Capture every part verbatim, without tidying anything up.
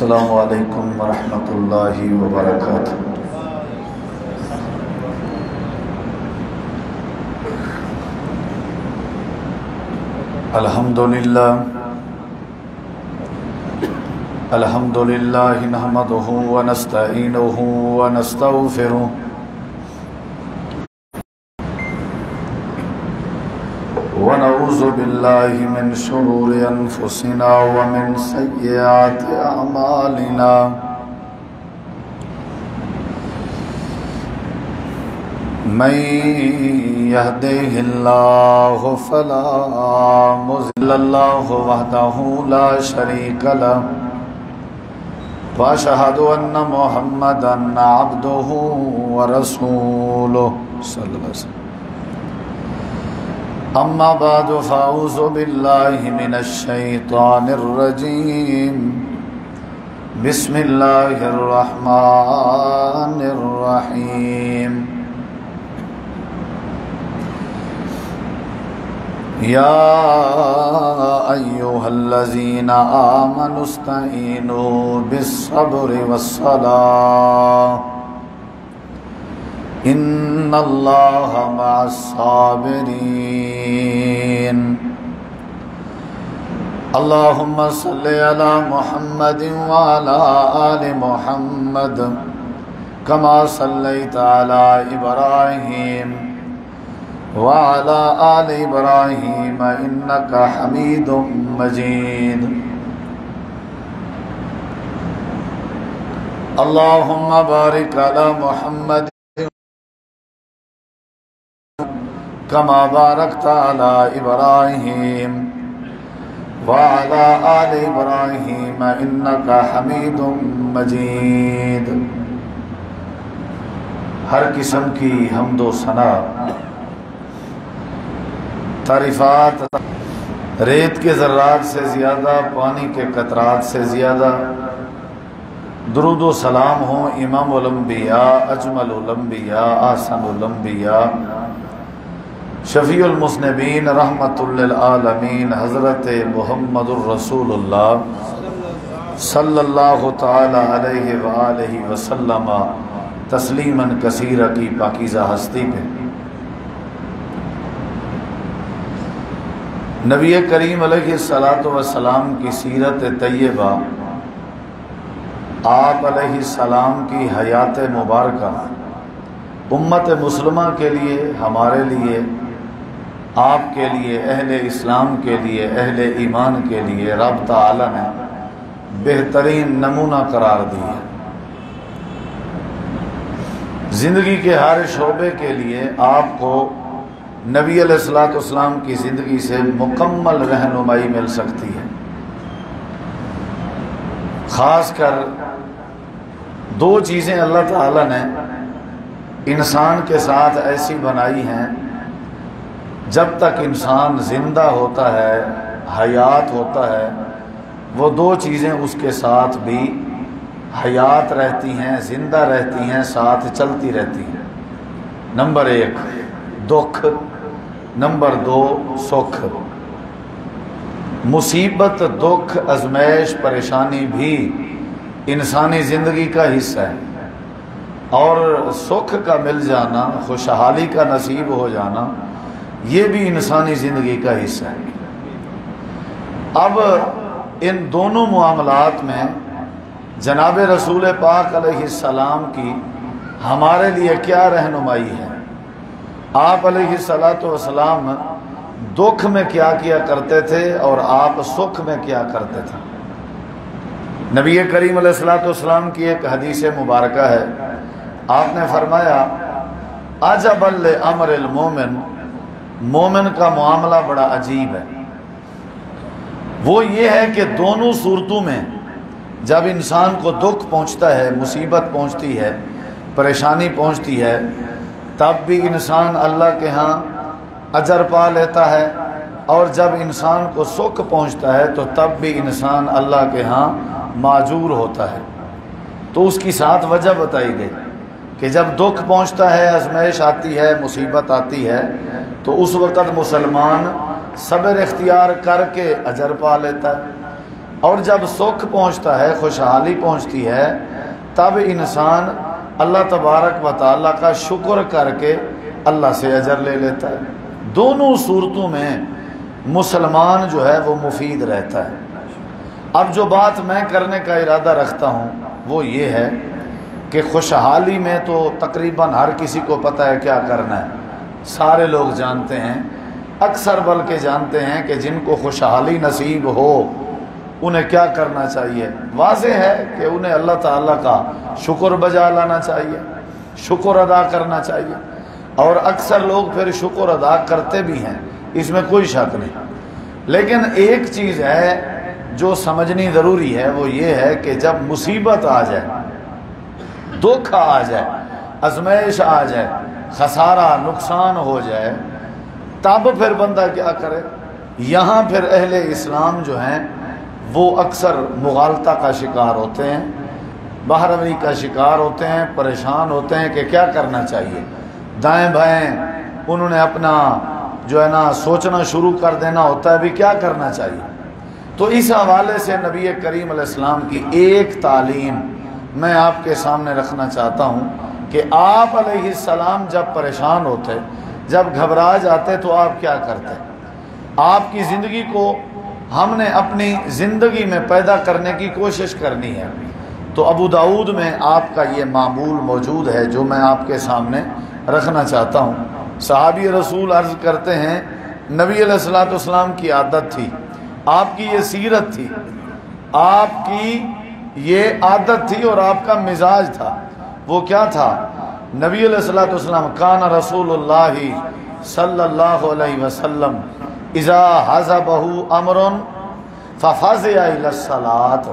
السلام علیکم ورحمۃ اللہ وبرکاتہ۔ الحمدللہ الحمدللہ نحمدہ ونستعینہ ونستغفرہ ونعوذ باللہ من شرور انفسنا ومن سیئات اعمالنا من يهده الله فلا مضل له وحده لا شريك له واشهد ان محمدا عبده ورسوله صلی اللہ علیہ وسلم۔ اما بعد فاعوذ باللہ من الشیطان الرجیم، بسم اللہ الرحمن الرحیم۔ یا ایھا الذین آمنوا استعینوا بالصبر والصلاۃ ان اللہ مع الصابرین۔ اللہم صلی علی محمد وعلی آل محمد کما صلیت علی ابراہیم وعلی آل ابراہیم انک حمید مجید۔ اللہم بارک علی محمد کما بارکت علی ابراہیم وعلی آل ابراہیم انک حمید مجید۔ ہر قسم کی حمد و ثنا تعریفات ریت کے ذرات سے زیادہ، پانی کے قطرات سے زیادہ درود و سلام ہوں امام الانبیاء، اجمل الانبیاء، احسن الانبیاء، شفیع المذنبین، رحمت للعالمین، حضرت محمد الرسول اللہ صلی اللہ تعالی علیہ وآلہ وسلم تسلیما کثیرا کی پاکیزہ ہستی پہ۔ نبی کریم علیہ الصلاۃ والسلام کی سیرت طیبہ، آپ علیہ السلام کی حیات مبارکہ امت مسلمہ کے لیے، ہمارے لیے، آپ کے لیے، اہل اسلام کے لیے، اہل ایمان کے لیے رب تعالی نے بہترین نمونہ قرار دیا۔ زندگی کے ہر شعبے کے لیے آپ کو نبی علیہ الصلوۃ والسلام کی زندگی سے مکمل رہنمائی مل سکتی ہے۔ خاص کر دو چیزیں اللہ تعالی نے انسان کے ساتھ ایسی بنائی ہیں، جب تک انسان زندہ ہوتا ہے، حیات ہوتا ہے، وہ دو چیزیں اس کے ساتھ بھی حیات رہتی ہیں، زندہ رہتی ہیں، ساتھ چلتی رہتی ہیں۔ نمبر ایک دکھ، نمبر دو سکھ۔ مصیبت، دکھ، ازمائش، پریشانی بھی انسانی زندگی کا حصہ ہے، اور سکھ کا مل جانا، خوشحالی کا نصیب ہو جانا، یہ بھی انسانی زندگی کا حصہ ہے۔ اب ان دونوں معاملات میں جناب رسول پاک علیہ السلام کی ہمارے لیے کیا رہنمائی ہے؟ آپ علیہ الصلاۃ والسلام دکھ میں کیا کیا کرتے تھے اور آپ سکھ میں کیا کرتے تھے؟ نبی کریم علیہ الصلاۃ والسلام کی ایک حدیث مبارکہ ہے، آپ نے فرمایا عجبا لامر المومن، مومن کا معاملہ بڑا عجیب ہے۔ وہ یہ ہے کہ دونوں صورتوں میں جب انسان کو دکھ پہنچتا ہے، مصیبت پہنچتی ہے، پریشانی پہنچتی ہے، تب بھی انسان اللہ کے ہاں اجر پا لیتا ہے، اور جب انسان کو سکھ پہنچتا ہے تو تب بھی انسان اللہ کے ہاں معجور ہوتا ہے۔ تو اس کی ساتھ وجہ بتائی گئی کہ جب دکھ پہنچتا ہے، آزمائش آتی ہے، مصیبت آتی ہے، تو اس وقت مسلمان صبر اختیار کر کے اجر پا لیتا ہے۔ اور جب سکھ پہنچتا ہے، خوشحالی پہنچتی ہے، تب انسان اللہ تبارک و تعالیٰ کا شکر کر کے اللہ سے اجر لے لیتا ہے۔ دونوں صورتوں میں مسلمان جو ہے وہ مفید رہتا ہے۔ اب جو بات میں کرنے کا ارادہ رکھتا ہوں وہ یہ ہے کہ خوشحالی میں تو تقریباً ہر کسی کو پتہ ہے کیا کرنا ہے، سارے لوگ جانتے ہیں، اکثر بلکہ جانتے ہیں کہ جن کو خوشحالی نصیب ہو انہیں کیا کرنا چاہیے۔ واضح ہے کہ انہیں اللہ تعالیٰ کا شکر بجا لانا چاہیے، شکر ادا کرنا چاہیے، اور اکثر لوگ پھر شکر ادا کرتے بھی ہیں، اس میں کوئی شک نہیں۔ لیکن ایک چیز ہے جو سمجھنی ضروری ہے، وہ یہ ہے کہ جب مصیبت آ جائے، دکھ آ جائے، آزمائش آ جائے، خسارہ نقصان ہو جائے، تب پھر بندہ کیا کرے۔ یہاں پھر اہل اسلام جو ہیں وہ اکثر مغالطہ کا شکار ہوتے ہیں، بہروی کا شکار ہوتے ہیں، پریشان ہوتے ہیں کہ کیا کرنا چاہیے۔ دائیں بائیں انہوں نے اپنا جو ہے نا سوچنا شروع کر دینا ہوتا ہے بھی کیا کرنا چاہیے۔ تو اس حوالے سے نبی کریم علیہ السلام کی ایک تعلیم میں آپ کے سامنے رکھنا چاہتا ہوں کہ آپ علیہ السلام جب پریشان ہوتے، جب گھبرا جاتے تو آپ کیا کرتے۔ آپ کی زندگی کو ہم نے اپنی زندگی میں پیدا کرنے کی کوشش کرنی ہے، تو ابو داؤد میں آپ کا یہ معمول موجود ہے جو میں آپ کے سامنے رکھنا چاہتا ہوں۔ صحابی رسول عرض کرتے ہیں نبی علیہ الصلوۃ والسلام کی عادت تھی، آپ کی یہ سیرت تھی، آپ کی یہ عادت تھی اور آپ کا مزاج تھا۔ وہ کیا تھا؟ نبی علیہ الصلوۃ والسلام کان رسول اللہ صلی اللہ علیہ وسلم اذا حزبہ امر ففزع الی الصلاۃ،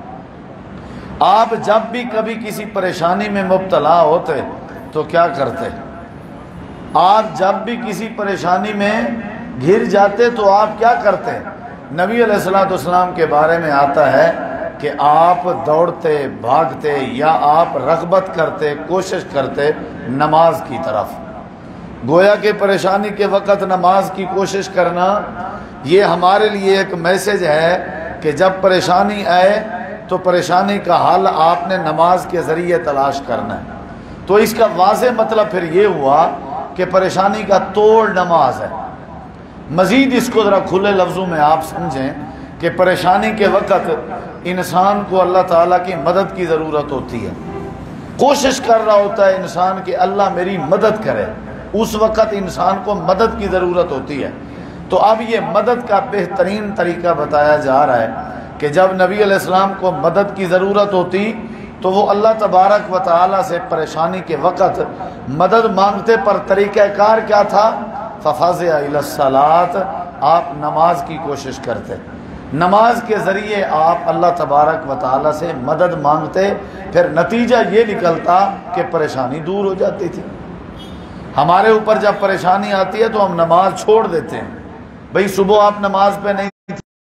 آپ جب بھی کبھی کسی پریشانی میں مبتلا ہوتے تو کیا کرتے؟ آپ جب بھی کسی پریشانی میں گھر جاتے تو آپ کیا کرتے؟ نبی علیہ الصلوۃ والسلام کے بارے میں آتا ہے کہ آپ دوڑتے بھاگتے یا آپ رغبت کرتے، کوشش کرتے نماز کی طرف۔ گویا کہ پریشانی کے وقت نماز کی کوشش کرنا یہ ہمارے لیے ایک میسج ہے کہ جب پریشانی آئے تو پریشانی کا حل آپ نے نماز کے ذریعے تلاش کرنا ہے۔ تو اس کا واضح مطلب پھر یہ ہوا کہ پریشانی کا توڑ نماز ہے۔ مزید اس کو ذرا کھلے لفظوں میں آپ سمجھیں کہ پریشانی کے وقت انسان کو اللہ تعالیٰ کی مدد کی ضرورت ہوتی ہے، کوشش کر رہا ہوتا ہے انسان کہ اللہ میری مدد کرے، اس وقت انسان کو مدد کی ضرورت ہوتی ہے۔ تو اب یہ مدد کا بہترین طریقہ بتایا جا رہا ہے کہ جب نبی علیہ السلام کو مدد کی ضرورت ہوتی تو وہ اللہ تبارک و تعالیٰ سے پریشانی کے وقت مدد مانگتے، پر طریقہ کار کیا تھا؟ ففزع الی الصلاۃ، آپ نماز کی کوشش کرتے، نماز کے ذریعے آپ اللہ تبارک و تعالیٰ سے مدد مانگتے، پھر نتیجہ یہ نکلتا کہ پریشانی دور ہو جاتی تھی۔ ہمارے اوپر جب پریشانی آتی ہے تو ہم نماز چھوڑ دیتے ہیں، بھئی صبح آپ نماز پہ نہیں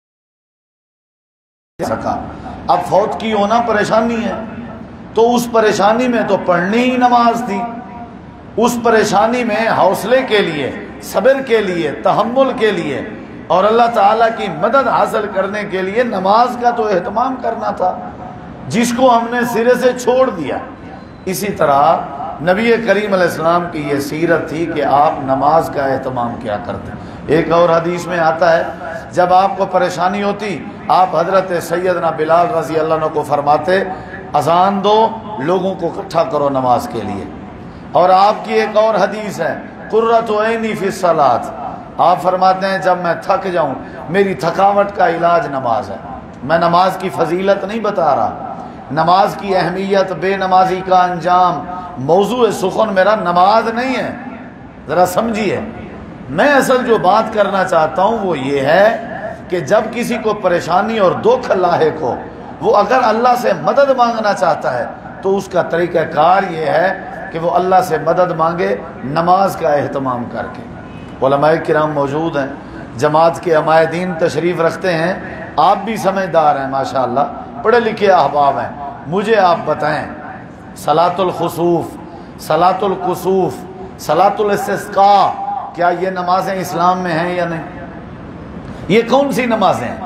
سکا، اب فوت کی ہونا پریشانی ہے، تو اس پریشانی میں تو پڑھنی ہی نماز تھی، اس پریشانی میں حوصلے کے لیے، صبر کے لیے، تحمل کے لیے اور اللہ تعالیٰ کی مدد حاصل کرنے کے لیے نماز کا تو اہتمام کرنا تھا، جس کو ہم نے سرے سے چھوڑ دیا۔ اسی طرح نبی کریم علیہ السلام کی یہ سیرت تھی کہ آپ نماز کا اہتمام کیا کرتے۔ ایک اور حدیث میں آتا ہے جب آپ کو پریشانی ہوتی آپ حضرت سیدنا بلال رضی اللہ عنہ کو فرماتے اذان دو، لوگوں کو اکٹھا کرو نماز کے لیے۔ اور آپ کی ایک اور حدیث ہے قرۃ عینی فی الصلاۃ، آپ فرماتے ہیں جب میں تھک جاؤں، میری تھکاوٹ کا علاج نماز ہے۔ میں نماز کی فضیلت نہیں بتا رہا، نماز کی اہمیت، بے نمازی کا انجام، موضوع سخن میرا نماز نہیں ہے، ذرا سمجھیے۔ میں اصل جو بات کرنا چاہتا ہوں وہ یہ ہے کہ جب کسی کو پریشانی اور دکھ لاحق ہو، وہ اگر اللہ سے مدد مانگنا چاہتا ہے تو اس کا طریقہ کار یہ ہے کہ وہ اللہ سے مدد مانگے نماز کا اہتمام کر کے۔ علماء کرام موجود ہیں، جماعت کے عمائدین تشریف رکھتے ہیں، آپ بھی سمجھدار ہیں ماشاءاللہ، پڑھے لکھے احباب ہیں، مجھے آپ بتائیں صلاۃ الخسوف، صلاۃ الکسوف، صلاۃ الاستسقاء، کیا یہ نمازیں اسلام میں ہیں یا نہیں؟ یہ کون سی نمازیں ہیں؟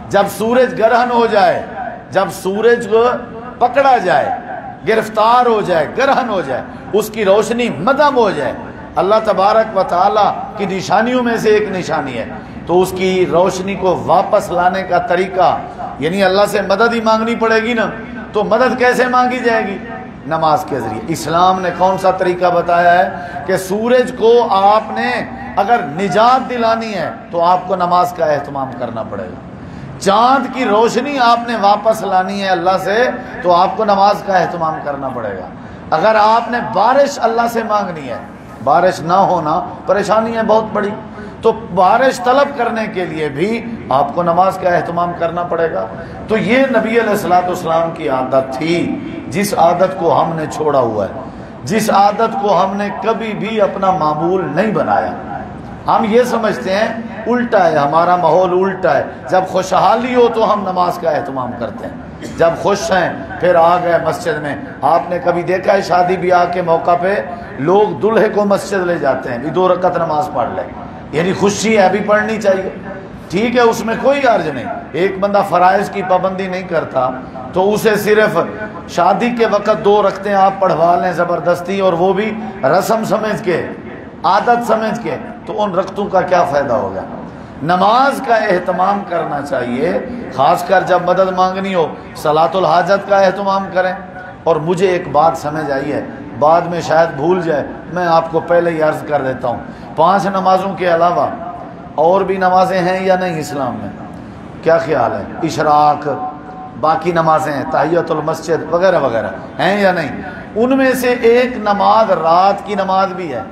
جب سورج گرہن ہو جائے، جب سورج کو پکڑا جائے، گرفتار ہو جائے، گرہن ہو جائے، اس کی روشنی مدھم ہو جائے، اللہ تبارک و تعالی کی نشانیوں میں سے ایک نشانی ہے، تو اس کی روشنی کو واپس لانے کا طریقہ، یعنی اللہ سے مدد ہی مانگنی پڑے گی نا، تو مدد کیسے مانگی جائے گی؟ نماز کے ذریعے۔ اسلام نے کون سا طریقہ بتایا ہے کہ سورج کو آپ نے اگر نجات دلانی ہے تو آپ کو نماز کا اہتمام کرنا پڑے گا، چاند کی روشنی آپ نے واپس لانی ہے اللہ سے تو آپ کو نماز کا اہتمام کرنا پڑے گا، اگر آپ نے بارش اللہ سے مانگنی ہے، بارش نہ ہونا پریشانی ہے بہت بڑی، تو بارش طلب کرنے کے لیے بھی آپ کو نماز کا اہتمام کرنا پڑے گا۔ تو یہ نبی علیہ الصلوۃ والسلام کی عادت تھی، جس عادت کو ہم نے چھوڑا ہوا ہے، جس عادت کو ہم نے کبھی بھی اپنا معمول نہیں بنایا۔ ہم یہ سمجھتے ہیں الٹا ہے، ہمارا ماحول الٹا ہے، جب خوشحالی ہو تو ہم نماز کا اہتمام کرتے ہیں، جب خوش ہیں پھر آ گئے مسجد میں۔ آپ نے کبھی دیکھا ہے شادی بیاہ کے موقع پہ لوگ دلہے کو مسجد لے جاتے ہیں، بھی دو رکعت نماز پڑھ لیں، یعنی خوشی ہے ابھی پڑھنی چاہیے، ٹھیک ہے، اس میں کوئی عرض نہیں۔ ایک بندہ فرائض کی پابندی نہیں کرتا تو اسے صرف شادی کے وقت دو رکعتیں آپ پڑھوا لیں زبردستی، اور وہ بھی رسم سمجھ کے، عادت سمجھ کے، تو ان رکعتوں کا کیا فائدہ ہوگا؟ نماز کا اہتمام کرنا چاہیے، خاص کر جب مدد مانگنی ہو، صلاۃ الحاجت کا اہتمام کریں۔ اور مجھے ایک بات سمجھ آئی ہے، بعد میں شاید بھول جائے، میں آپ کو پہلے ہی عرض کر دیتا ہوں، پانچ نمازوں کے علاوہ اور بھی نمازیں ہیں یا نہیں اسلام میں؟ کیا خیال ہے؟ اشراق، باقی نمازیں ہیں، تحیۃ المسجد وغیرہ وغیرہ ہیں یا نہیں؟ ان میں سے ایک نماز رات کی نماز بھی ہے،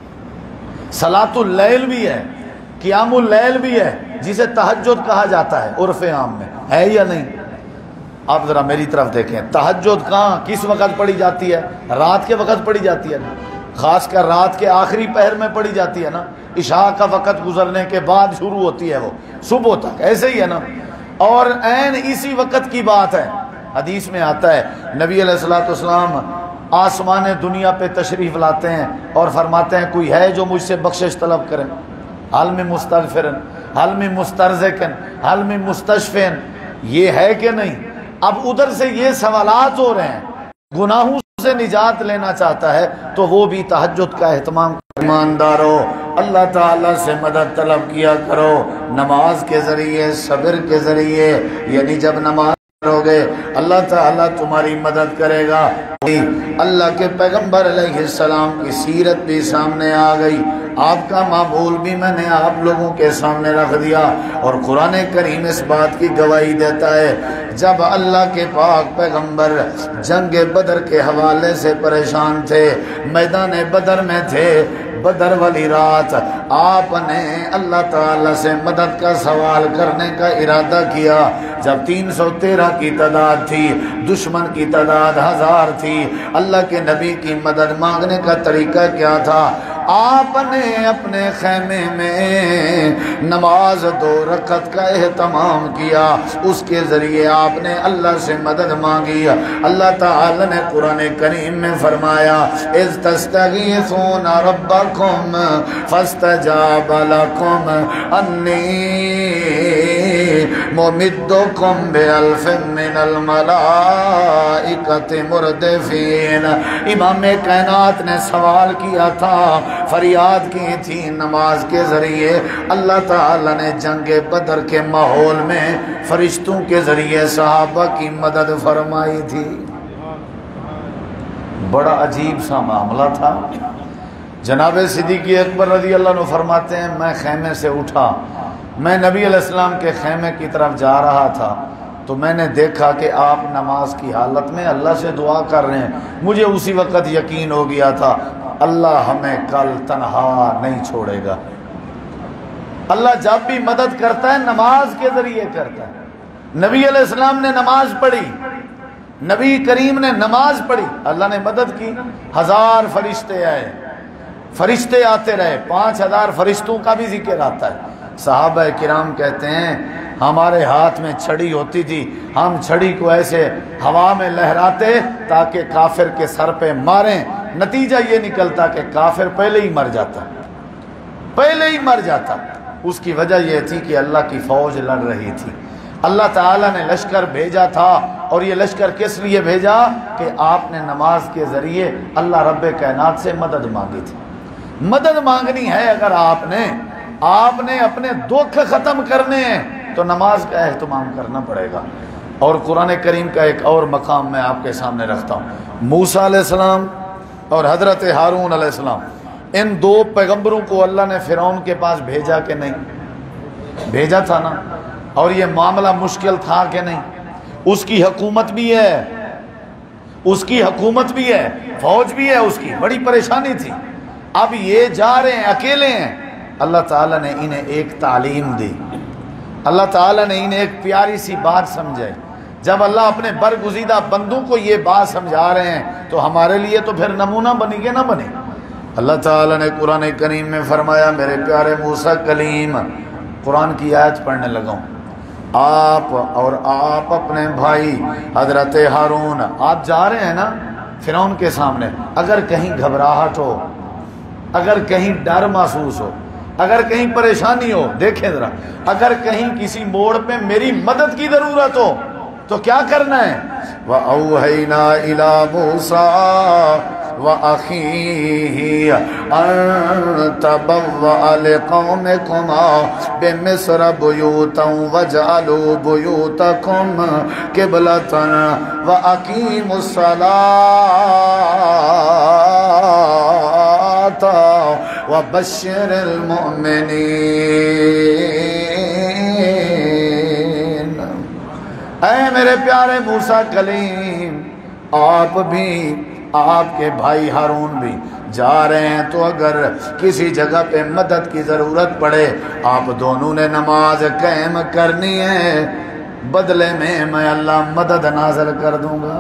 صلاۃ اللیل بھی ہے، قیام اللیل بھی ہے، جسے تہجد کہا جاتا ہے عرف عام میں، ہے یا نہیں؟ آپ ذرا میری طرف دیکھیں، تہجد کہاں کس وقت پڑھی جاتی ہے؟ رات کے وقت پڑھی جاتی ہے نا، خاص کر رات کے آخری پہر میں پڑھی جاتی ہے نا، عشاء کا وقت گزرنے کے بعد شروع ہوتی ہے وہ صبح تک، ایسے ہی ہے نا۔ اور عین اسی وقت کی بات ہے، حدیث میں آتا ہے نبی علیہ الصلوۃ والسلام آسمان دنیا پہ تشریف لاتے ہیں اور فرماتے ہیں کوئی ہے جو مجھ سے بخشش طلب کریں، حل من مستغفرن، حل من مسترزقن، حل من مستشفین، یہ ہے کہ نہیں؟ اب ادھر سے یہ سوالات ہو رہے ہیں، گناہوں سے نجات لینا چاہتا ہے تو وہ بھی تہجد کا اہتمام۔ ایماندارو، اللہ تعالیٰ سے مدد طلب کیا کرو نماز کے ذریعے، صبر کے ذریعے، یعنی جب نماز کرو گے اللہ تعالیٰ تمہاری مدد کرے گا۔ اللہ کے پیغمبر علیہ السلام کی سیرت بھی سامنے آ گئی، آپ کا معمول بھی میں نے آپ لوگوں کے سامنے رکھ دیا، اور قرآن کریم اس بات کی گواہی دیتا ہے جب اللہ کے پاک پیغمبر جنگ بدر کے حوالے سے پریشان تھے، میدان بدر میں تھے، بدر والی رات آپ نے اللہ تعالیٰ سے مدد کا سوال کرنے کا ارادہ کیا، جب تین سو تیرہ کی تعداد تھی، دشمن کی تعداد ہزار تھی، اللہ کے نبی کی مدد مانگنے کا طریقہ کیا تھا؟ آپ نے اپنے خیمے میں نماز دو رکعت کا اہتمام کیا، اس کے ذریعے آپ نے اللہ سے مدد مانگی۔ اللہ تعالی نے قرآن کریم میں فرمایا اذ تستغیثون ربکم فاستجاب لکم انی ممدکم بالف من الملائکۃ مردفین۔ امام کائنات نے سوال کیا تھا، فریاد کی تھی نماز کے ذریعے، اللہ تعالی نے جنگ بدر کے ماحول میں فرشتوں کے ذریعے صحابہ کی مدد فرمائی تھی۔ بڑا عجیب سا معاملہ تھا۔ جناب صدیق اکبر رضی اللہ عنہ فرماتے ہیں میں خیمے سے اٹھا، میں نبی علیہ السلام کے خیمے کی طرف جا رہا تھا تو میں نے دیکھا کہ آپ نماز کی حالت میں اللہ سے دعا کر رہے ہیں، مجھے اسی وقت یقین ہو گیا تھا اللہ ہمیں کل تنہا نہیں چھوڑے گا۔ اللہ جب بھی مدد کرتا ہے نماز کے ذریعے کرتا ہے۔ نبی علیہ السلام نے نماز پڑھی، نبی کریم نے نماز پڑھی، اللہ نے مدد کی، ہزار فرشتے آئے، فرشتے آتے رہے، پانچ ہزار فرشتوں کا بھی ذکر آتا ہے۔ صحابہ کرام کہتے ہیں ہمارے ہاتھ میں چھڑی ہوتی تھی، ہم چھڑی کو ایسے ہوا میں لہراتے تاکہ کافر کے سر پہ ماریں، نتیجہ یہ نکلتا کہ کافر پہلے ہی مر جاتا، پہلے ہی مر جاتا۔ اس کی وجہ یہ تھی کہ اللہ کی فوج لڑ رہی تھی، اللہ تعالیٰ نے لشکر بھیجا تھا، اور یہ لشکر کس لیے بھیجا؟ کہ آپ نے نماز کے ذریعے اللہ رب کائنات سے مدد مانگی تھی۔ مدد مانگنی ہے اگر آپ نے آپ نے اپنے دکھ ختم کرنے ہیں تو نماز کا اہتمام کرنا پڑے گا۔ اور قرآن کریم کا ایک اور مقام میں آپ کے سامنے رکھتا ہوں، موسیٰ علیہ السلام اور حضرت ہارون علیہ السلام، ان دو پیغمبروں کو اللہ نے فرعون کے پاس بھیجا کہ نہیں؟ بھیجا تھا نا، اور یہ معاملہ مشکل تھا کہ نہیں؟ اس کی حکومت بھی ہے اس کی حکومت بھی ہے فوج بھی ہے، اس کی بڑی پریشانی تھی۔ اب یہ جا رہے ہیں، اکیلے ہیں۔ اللہ تعالیٰ نے انہیں ایک تعلیم دی، اللہ تعالیٰ نے انہیں ایک پیاری سی بات سمجھائی۔ جب اللہ اپنے برگزیدہ بندوں کو یہ بات سمجھا رہے ہیں تو ہمارے لیے تو پھر نمونہ بنی گے نہ بنے۔ اللہ تعالیٰ نے قرآن کریم میں فرمایا، میرے پیارے موسیٰ کلیم، قرآن کی آیت پڑھنے لگا ہوں، آپ اور آپ اپنے بھائی حضرت ہارون، آپ جا رہے ہیں نا فرعون کے سامنے، اگر کہیں گھبراہٹ ہو، اگر کہیں ڈر محسوس ہو، اگر کہیں پریشانی ہو، دیکھیں ذرا، اگر کہیں کسی موڑ پہ میری مدد کی ضرورت ہو تو کیا کرنا ہے؟ وَأَوْحَيْنَا إِلَى مُوسَىٰ وَأَخِيهِ أَن تَبَوَّأَ لِقَوْمِكُمَا بِمِصْرَ بُيُوتًا وَاجْعَلُوا بُيُوتَكُمْ قِبْلَةً وَأَقِيمُوا الصَّلَاةَ وَبَشِّرِ الْمُؤْمِنِينَ۔ اے میرے پیارے موسیٰ کلیم، آپ بھی آپ کے بھائی ہارون بھی جا رہے ہیں، تو اگر کسی جگہ پہ مدد کی ضرورت پڑے، آپ دونوں نے نماز قائم کرنی ہے، بدلے میں میں اللہ مدد نازل کر دوں گا۔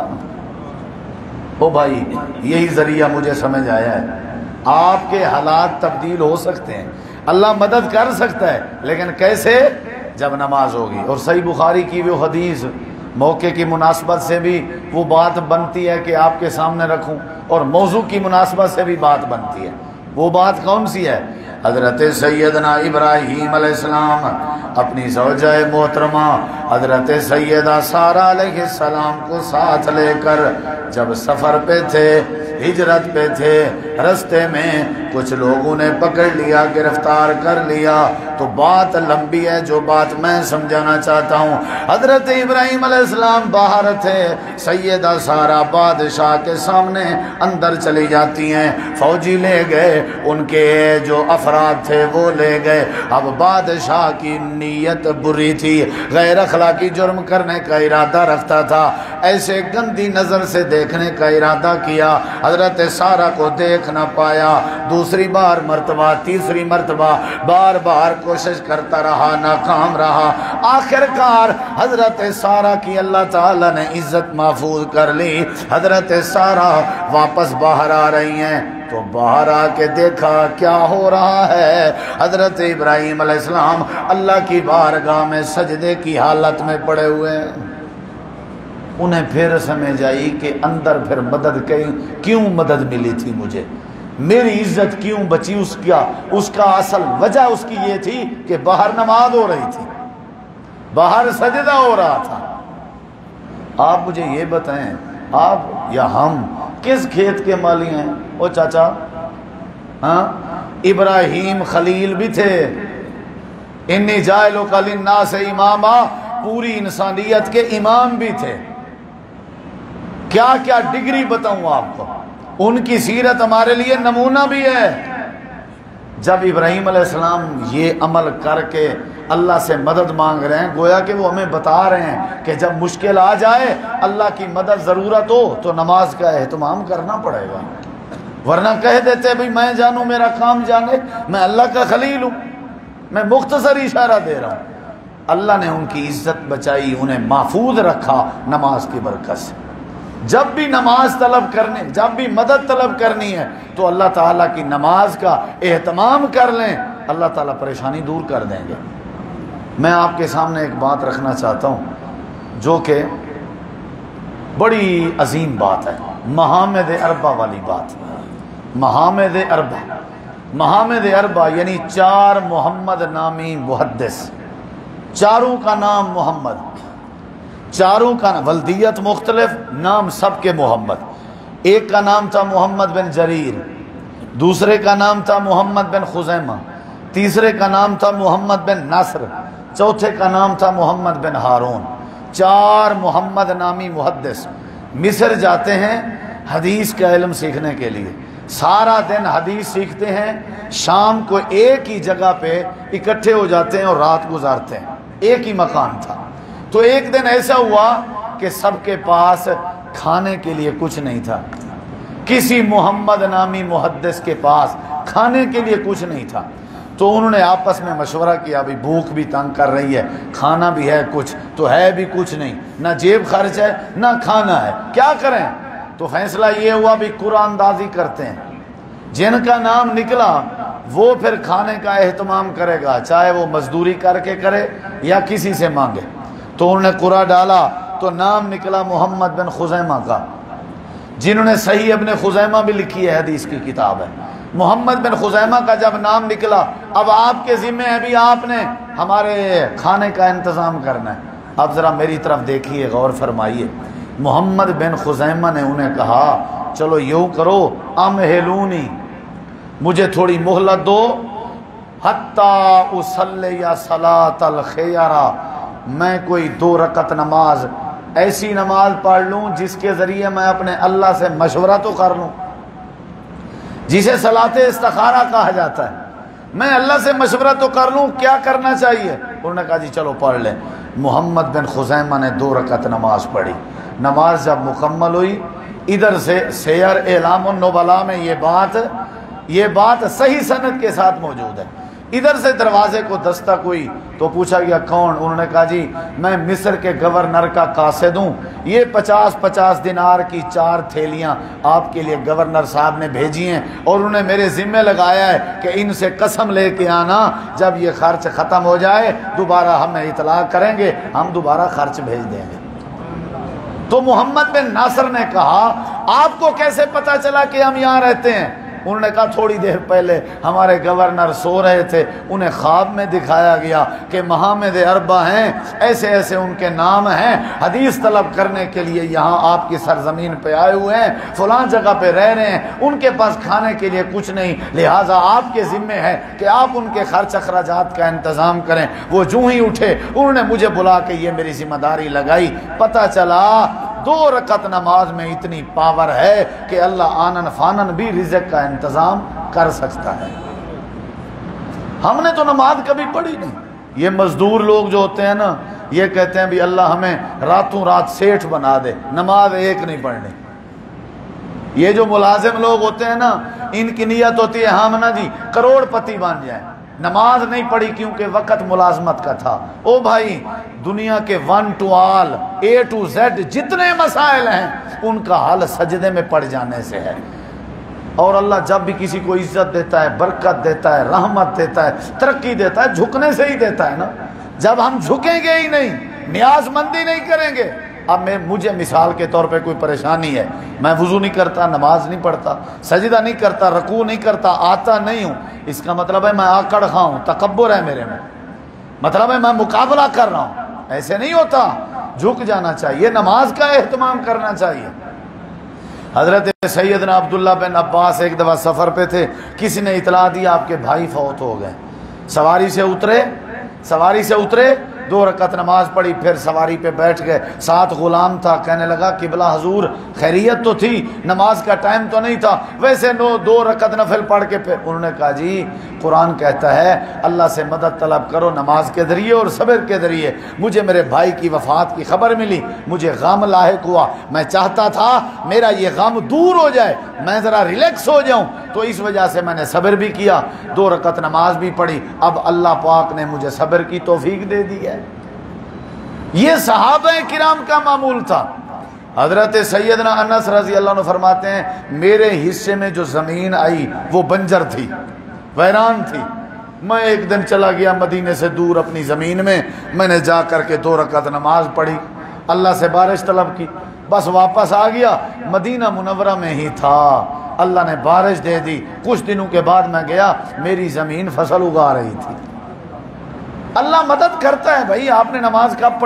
او بھائی، یہی ذریعہ مجھے سمجھ آیا ہے۔ آپ کے حالات تبدیل ہو سکتے ہیں، اللہ مدد کر سکتا ہے، لیکن کیسے؟ جب نماز ہوگی۔ اور صحیح بخاری کی وہ حدیث، موقع کی مناسبت سے بھی وہ بات بنتی ہے کہ آپ کے سامنے رکھوں، اور موضوع کی مناسبت سے بھی بات بنتی ہے۔ وہ بات کون سی ہے؟ حضرت سیدنا ابراہیم علیہ السلام اپنی زوجہ محترمہ حضرت سیدہ سارہ علیہ السلام کو ساتھ لے کر جب سفر پہ تھے، ہجرت پہ تھے، رستے میں کچھ لوگوں نے پکڑ لیا، گرفتار کر لیا۔ تو بات لمبی ہے، جو بات میں سمجھانا چاہتا ہوں، حضرت ابراہیم علیہ السلام باہر تھے، سیدہ سارہ بادشاہ کے سامنے اندر چلی جاتی ہیں، فوجی لے گئے، ان کے جو افراد تھے وہ لے گئے۔ اب بادشاہ کی نیت بری تھی، غیر اخلاقی جرم کرنے کا ارادہ رکھتا تھا، ایسے گندی نظر سے دیکھنے کا ارادہ کیا، حضرت سارہ کو دیکھ نہ پایا، دوسری بار مرتبہ، تیسری مرتبہ، بار بار کوشش کرتا رہا، ناکام رہا۔ آخر کار حضرت سارہ کی اللہ تعالیٰ نے عزت محفوظ کر لی۔ حضرت سارہ واپس باہر آ رہی ہیں تو باہر آ کے دیکھا کیا ہو رہا ہے، حضرت ابراہیم علیہ السلام اللہ کی بارگاہ میں سجدے کی حالت میں پڑے ہوئے ہیں۔ انہیں پھر سمجھ آئی کہ اندر پھر مدد کیوں مدد ملی تھی مجھے، میری عزت کیوں بچی، اس کا اس کا اصل وجہ اس کی یہ تھی کہ باہر نماز ہو رہی تھی، باہر سجدہ ہو رہا تھا۔ آپ مجھے یہ بتائیں، آپ یا ہم کس کھیت کے مالی ہیں؟ او چاچا، ہاں ابراہیم خلیل بھی تھے، انی جاعلک للناس اماما، پوری انسانیت کے امام بھی تھے۔ کیا کیا ڈگری بتاؤں آپ کو، ان کی سیرت ہمارے لیے نمونہ بھی ہے۔ جب ابراہیم علیہ السلام یہ عمل کر کے اللہ سے مدد مانگ رہے ہیں، گویا کہ وہ ہمیں بتا رہے ہیں کہ جب مشکل آ جائے، اللہ کی مدد ضرورت ہو تو نماز کا اہتمام کرنا پڑے گا، ورنہ کہہ دیتے بھئی میں جانوں میرا کام جانے، میں اللہ کا خلیل ہوں۔ میں مختصر اشارہ دے رہا ہوں، اللہ نے ان کی عزت بچائی، انہیں محفوظ رکھا نماز کی برکت سے۔ جب بھی نماز طلب کرنے جب بھی مدد طلب کرنی ہے تو اللہ تعالیٰ کی نماز کا اہتمام کر لیں، اللہ تعالیٰ پریشانی دور کر دیں گے۔ میں آپ کے سامنے ایک بات رکھنا چاہتا ہوں جو کہ بڑی عظیم بات ہے، محامد اربع والی بات۔ محامد اربع محامد اربع یعنی چار محمد نامی محدث، چاروں کا نام محمد، چاروں کا ولدیت مختلف، نام سب کے محمد۔ ایک کا نام تھا محمد بن جریر، دوسرے کا نام تھا محمد بن خزیمہ، تیسرے کا نام تھا محمد بن نصر، چوتھے کا نام تھا محمد بن ہارون۔ چار محمد نامی محدث مصر جاتے ہیں حدیث کا علم سیکھنے کے لیے، سارا دن حدیث سیکھتے ہیں، شام کو ایک ہی جگہ پہ اکٹھے ہو جاتے ہیں اور رات گزارتے ہیں، ایک ہی مکان تھا۔ تو ایک دن ایسا ہوا کہ سب کے پاس کھانے کے لیے کچھ نہیں تھا، کسی محمد نامی محدث کے پاس کھانے کے لیے کچھ نہیں تھا۔ تو انہوں نے آپس میں مشورہ کیا، بھی بھوک بھی تنگ کر رہی ہے، کھانا بھی ہے کچھ تو ہے بھی کچھ نہیں، نہ جیب خرچ ہے نہ کھانا ہے، کیا کریں؟ تو فیصلہ یہ ہوا بھی قرآن اندازی کرتے ہیں، جن کا نام نکلا وہ پھر کھانے کا اہتمام کرے گا، چاہے وہ مزدوری کر کے کرے یا کسی سے مانگے۔ تو انہوں نے قرآن ڈالا تو نام نکلا محمد بن خزیمہ کا، جنہوں نے صحیح ابن خزیمہ بھی لکھی ہے، حدیث کی کتاب ہے۔ محمد بن خزیمہ کا جب نام نکلا، اب آپ کے ذمہ ہے بھی آپ نے ہمارے کھانے کا انتظام کرنا ہے۔ اب ذرا میری طرف دیکھیے، غور فرمائیے۔ محمد بن خزیمہ نے انہیں کہا چلو یوں کرو، امہلونی، مجھے تھوڑی مہلت دو، حتی اصلی صلاۃ الخیرہ، میں کوئی دو رکعت نماز، ایسی نماز پڑھ لوں جس کے ذریعے میں اپنے اللہ سے مشورہ تو کر لوں، جسے صلاۃ استخارہ کہا جاتا ہے، میں اللہ سے مشورہ تو کر لوں، کیا کرنا چاہیے؟ انہوں نے کہا جی چلو پڑھ لیں۔ محمد بن خزیمہ نے دو رکعت نماز پڑھی۔ نماز جب مکمل ہوئی، ادھر سے سیر اعلام النبلاء میں یہ بات یہ بات صحیح سند کے ساتھ موجود ہے، ادھر سے دروازے کو دستک ہوئی تو پوچھا گیا کون؟ انہوں نے کہا جی میں مصر کے گورنر کا قاصد ہوں، یہ پچاس پچاس دینار کی چار تھیلیاں آپ کے لیے گورنر صاحب نے بھیجی ہیں، اور انہوں نے میرے ذمہ لگایا ہے کہ ان سے قسم لے کے آنا، جب یہ خرچ ختم ہو جائے دوبارہ ہمیں اطلاع کریں گے، ہم دوبارہ خرچ بھیج دیں گے۔ تو محمد بن ناصر نے کہا آپ کو کیسے پتا چلا کہ ہم یہاں رہتے ہیں؟ انہوں نے کہا تھوڑی دیر پہلے ہمارے گورنر سو رہے تھے، انہیں خواب میں دکھایا گیا کہ محمد اربع ہیں، ایسے ایسے ان کے نام ہیں، حدیث طلب کرنے کے لیے یہاں آپ کی سرزمین پہ آئے ہوئے ہیں، فلاں جگہ پہ رہ رہے ہیں، ان کے پاس کھانے کے لیے کچھ نہیں، لہٰذا آپ کے ذمے ہے کہ آپ ان کے خرچ اخراجات کا انتظام کریں۔ وہ جو ہی اٹھے انہوں نے مجھے بلا کے یہ میری ذمہ داری لگائی، پتہ چلا دو رکعت نماز میں اتنی پاور ہے کہ اللہ آنن فانن بھی رزق کا انتظام کر سکتا ہے۔ ہم نے تو نماز کبھی پڑھی نہیں۔ یہ مزدور لوگ جو ہوتے ہیں نا، یہ کہتے ہیں بھی اللہ ہمیں راتوں رات سیٹھ بنا دے، نماز ایک نہیں پڑھنی۔ یہ جو ملازم لوگ ہوتے ہیں نا، ان کی نیت ہوتی ہے ہم نا جی کروڑ پتی بن جائیں، نماز نہیں پڑھی کیونکہ وقت ملازمت کا تھا۔ او بھائی، دنیا کے one two all, A to Z جتنے مسائل ہیں ان کا حل سجدے میں پڑ جانے سے ہے۔ اور اللہ جب بھی کسی کو عزت دیتا ہے، برکت دیتا ہے، رحمت دیتا ہے، ترقی دیتا ہے، جھکنے سے ہی دیتا ہے نا۔ جب ہم جھکیں گے ہی نہیں، نیاز مندی نہیں کریں گے۔ اب میں مجھے مثال کے طور پہ کوئی پریشانی ہے، میں وضو نہیں کرتا، نماز نہیں پڑھتا، سجدہ نہیں کرتا، رکوع نہیں کرتا، آتا نہیں ہوں، اس کا مطلب ہے میں آکڑ خواہ ہوں، تکبر ہے میرے میں، مطلب ہے میں مقابلہ کر رہا ہوں۔ ایسے نہیں ہوتا، جھک جانا چاہیے، نماز کا اہتمام کرنا چاہیے۔ حضرت سیدنا عبداللہ بن عباس ایک دفعہ سفر پہ تھے، کسی نے اطلاع دی آپ کے بھائی فوت ہو گئے، سواری سے اترے سواری سے اترے دو رکعت نماز پڑھی، پھر سواری پہ بیٹھ گئے، ساتھ غلام تھا، کہنے لگا قبلہ حضور خیریت تو تھی، نماز کا ٹائم تو نہیں تھا، ویسے نو دو رکعت نفل پڑھ کے پھر انہوں نے کہا جی قرآن کہتا ہے اللہ سے مدد طلب کرو نماز کے ذریعے اور صبر کے ذریعے۔ مجھے میرے بھائی کی وفات کی خبر ملی، مجھے غم لاحق ہوا، میں چاہتا تھا میرا یہ غم دور ہو جائے، میں ذرا ریلیکس ہو جاؤں، تو اس وجہ سے میں نے صبر بھی کیا، دو رکعت نماز بھی پڑھی، اب اللہ پاک نے مجھے صبر کی توفیق دے دی ہے۔ یہ صحابہ کرام کا معمول تھا۔ حضرت سیدنا انس رضی اللہ عنہ فرماتے ہیں میرے حصے میں جو زمین آئی وہ بنجر تھی، ویران تھی، میں ایک دن چلا گیا مدینے سے دور اپنی زمین میں، میں نے جا کر کے دو رکعت نماز پڑھی، اللہ سے بارش طلب کی، بس واپس آ گیا، مدینہ منورہ میں ہی تھا، اللہ نے بارش دے دی، کچھ دنوں کے بعد میں گیا، میری زمین فصل اگا رہی تھی۔ اللہ مدد کرتا ہے بھائی، آپ نے نماز کب پڑھی ہے؟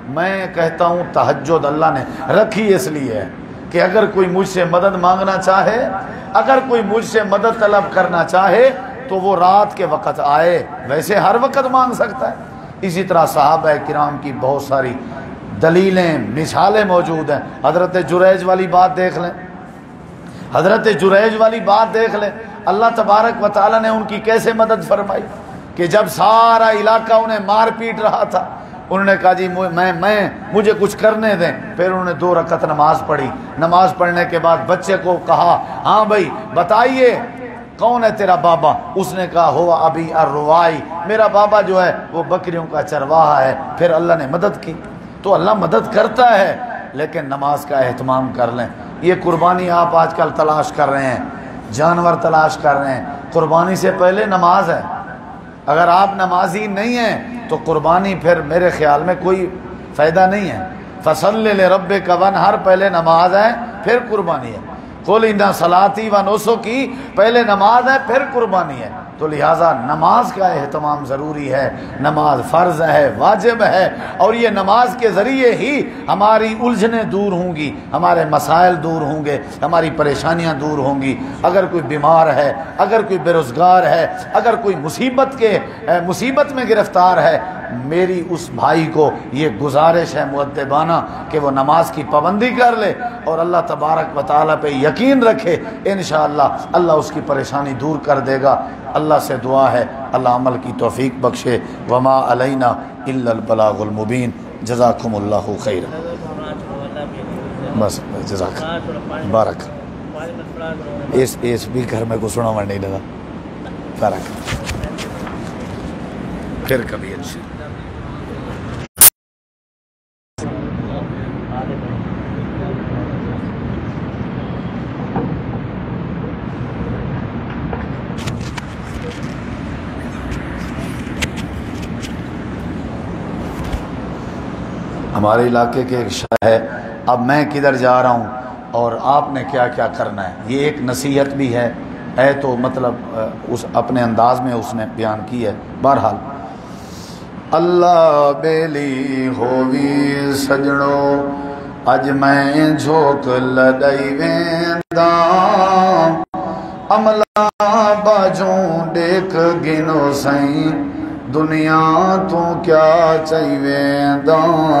میں کہتا ہوں تہجد اللہ نے رکھی اس لیے ہے کہ اگر کوئی مجھ سے مدد مانگنا چاہے، اگر کوئی مجھ سے مدد طلب کرنا چاہے تو وہ رات کے وقت آئے، ویسے ہر وقت مانگ سکتا ہے۔ اسی طرح صحابہ کرام کی بہت ساری دلیلیں، مثالیں موجود ہیں۔ حضرت جریج والی بات دیکھ لیں، حضرت جریج والی بات دیکھ لیں، اللہ تبارک و تعالیٰ نے ان کی کیسے مدد فرمائی کہ جب سارا علاقہ انہیں مار پیٹ رہا تھا، انہوں نے کہا جی میں میں مجھے کچھ کرنے دیں۔ پھر انہوں نے دو رکعت نماز پڑھی، نماز پڑھنے کے بعد بچے کو کہا ہاں بھائی بتائیے کون ہے تیرا بابا؟ اس نے کہا ہوا ابی الروائی، میرا بابا جو ہے وہ بکریوں کا چرواہا ہے۔ پھر اللہ نے مدد کی۔ تو اللہ مدد کرتا ہے، لیکن نماز کا اہتمام کر لیں۔ یہ قربانی آپ آج کل تلاش کر رہے ہیں، جانور تلاش کر رہے ہیں، قربانی سے پہلے نماز ہے۔ اگر آپ نمازی نہیں ہیں تو قربانی پھر میرے خیال میں کوئی فائدہ نہیں ہے۔ فصل لربک وانحر، پہلے نماز ہے پھر قربانی ہے۔ قل ان صلاتی و نسکی، پہلے نماز ہے پھر قربانی ہے۔ تو لہٰذا نماز کا اہتمام ضروری ہے، نماز فرض ہے، واجب ہے، اور یہ نماز کے ذریعے ہی ہماری الجھنیں دور ہوں گی، ہمارے مسائل دور ہوں گے، ہماری پریشانیاں دور ہوں گی۔ اگر کوئی بیمار ہے، اگر کوئی بے روزگار ہے، اگر کوئی مصیبت کے مصیبت میں گرفتار ہے، میری اس بھائی کو یہ گزارش ہے مؤدبانہ کہ وہ نماز کی پابندی کر لے اور اللہ تبارک و تعالیٰ پہ یقین رکھے، انشاءاللہ اللہ اس کی پریشانی دور کر دے گا۔ اللہ سے دعا ہے اللہ عمل کی توفیق بخشے۔ وما علینا الا البلاغ المبین۔ جزاکم اللہ خیر۔ بس جزاک بارک اس اس بھی گھر میں کو سنا ہوا نہیں لگا بارک، پھر کبھی انشاءاللہ۔ ہمارے علاقے کے ایک شاعر ہے، اب میں کدھر جا رہا ہوں اور آپ نے کیا کیا کرنا ہے، یہ ایک نصیحت بھی ہے ہے تو مطلب اس اپنے انداز میں اس نے بیان کی ہے۔ بہرحال اللہ بیلی ہووی سجڑو اج میں جھوک لڑائی ویندا، عملہ باجوں دیکھ گنو سائیں دنیا تو کیا چاہیے دا،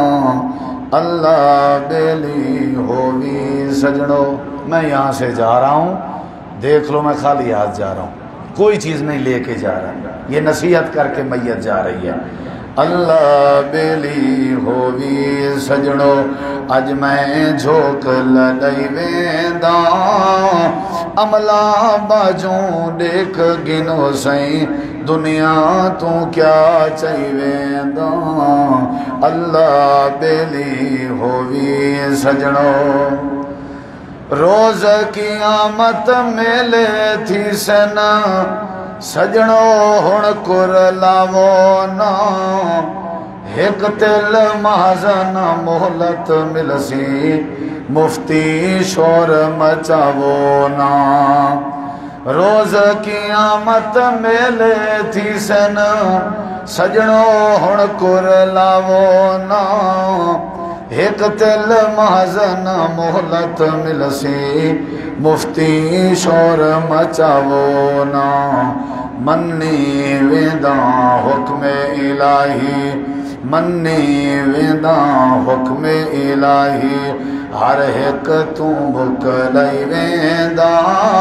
اللہ بیلی ہووی سجڑو۔ میں یہاں سے جا رہا ہوں، دیکھ لو میں خالی ہاتھ جا رہا ہوں، کوئی چیز نہیں لے کے جا رہا، یہ نصیحت کر کے میت جا رہی ہے۔ اللہ بیلی ہووی سجڑو اج میں جھوک لڑائی ویندا، عملہ باجوں دیکھ گنو سائیں دنیا تو کیا چاہیے دا، اللہ بیلی ہووی سجڑو۔ روز قیامت میلے تھی سن سجڑو ہن کر لاو نا، ایک تل محضن مہلت ملسی مفتی شور مچاو نا، روز قیامت میلے تھی سن سجڑو ہن کر لاو نا، ایک تل محضن مہلت ملسی مفتی شور مچاو نا، منی وینداں حکم الہی، منی وینداں حکم الہی، ہر ایک تو بکلائی ویندا،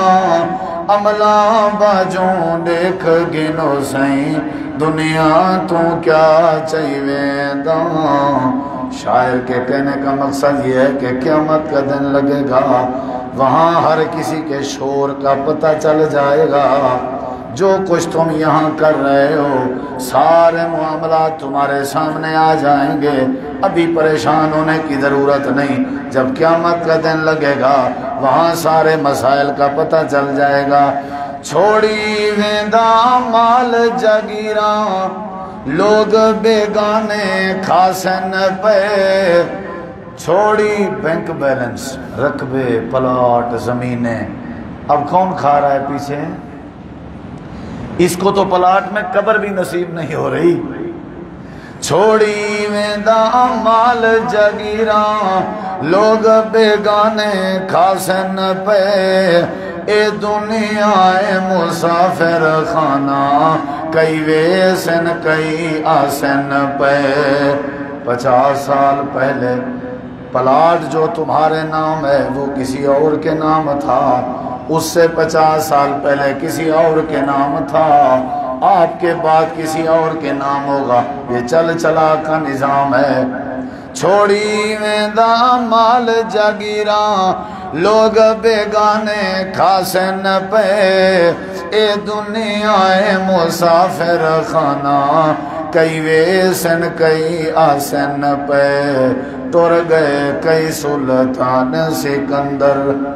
عملہ باجوں دیکھ گنو سائیں دنیا تو کیا چاہیے دا۔ شاعر کے کہنے کا مقصد یہ ہے کہ قیامت کا دن لگے گا، وہاں ہر کسی کے شور کا پتہ چل جائے گا، جو کچھ تم یہاں کر رہے ہو سارے معاملات تمہارے سامنے آ جائیں گے، ابھی پریشان ہونے کی ضرورت نہیں۔ جب قیامت کا دن لگے گا وہاں سارے مسائل کا پتہ چل جائے گا۔ چھوڑی ویندا مال جگیراں لوگ بیگانے کھاسن پہ، چھوڑی بینک بیلنس رقبے پلاٹ زمینیں، اب کون کھا رہا ہے پیچھے؟ اس کو تو پلاٹ میں قبر بھی نصیب نہیں ہو رہی، چھوڑی ویندا مال جگیراں لوگ بیگانے کھاسن پے اے دنیا اے مسافر خانہ کئی ویسن کئی آسن پہ پچاس سال پہلے پلاٹ جو تمہارے نام ہے وہ کسی اور کے نام تھا، اس سے پچاس سال پہلے کسی اور کے نام تھا، آپ کے بعد کسی اور کے نام ہوگا، یہ چل چلا کا نظام ہے۔ چھوڑی ویندا مال جاگیراں لوگ بیگانے کھاسن پہ اے دنیا اے مسافر خانہ کئی ویسن کئی آسن پہ ٹر گئے کئی سلطان سکندر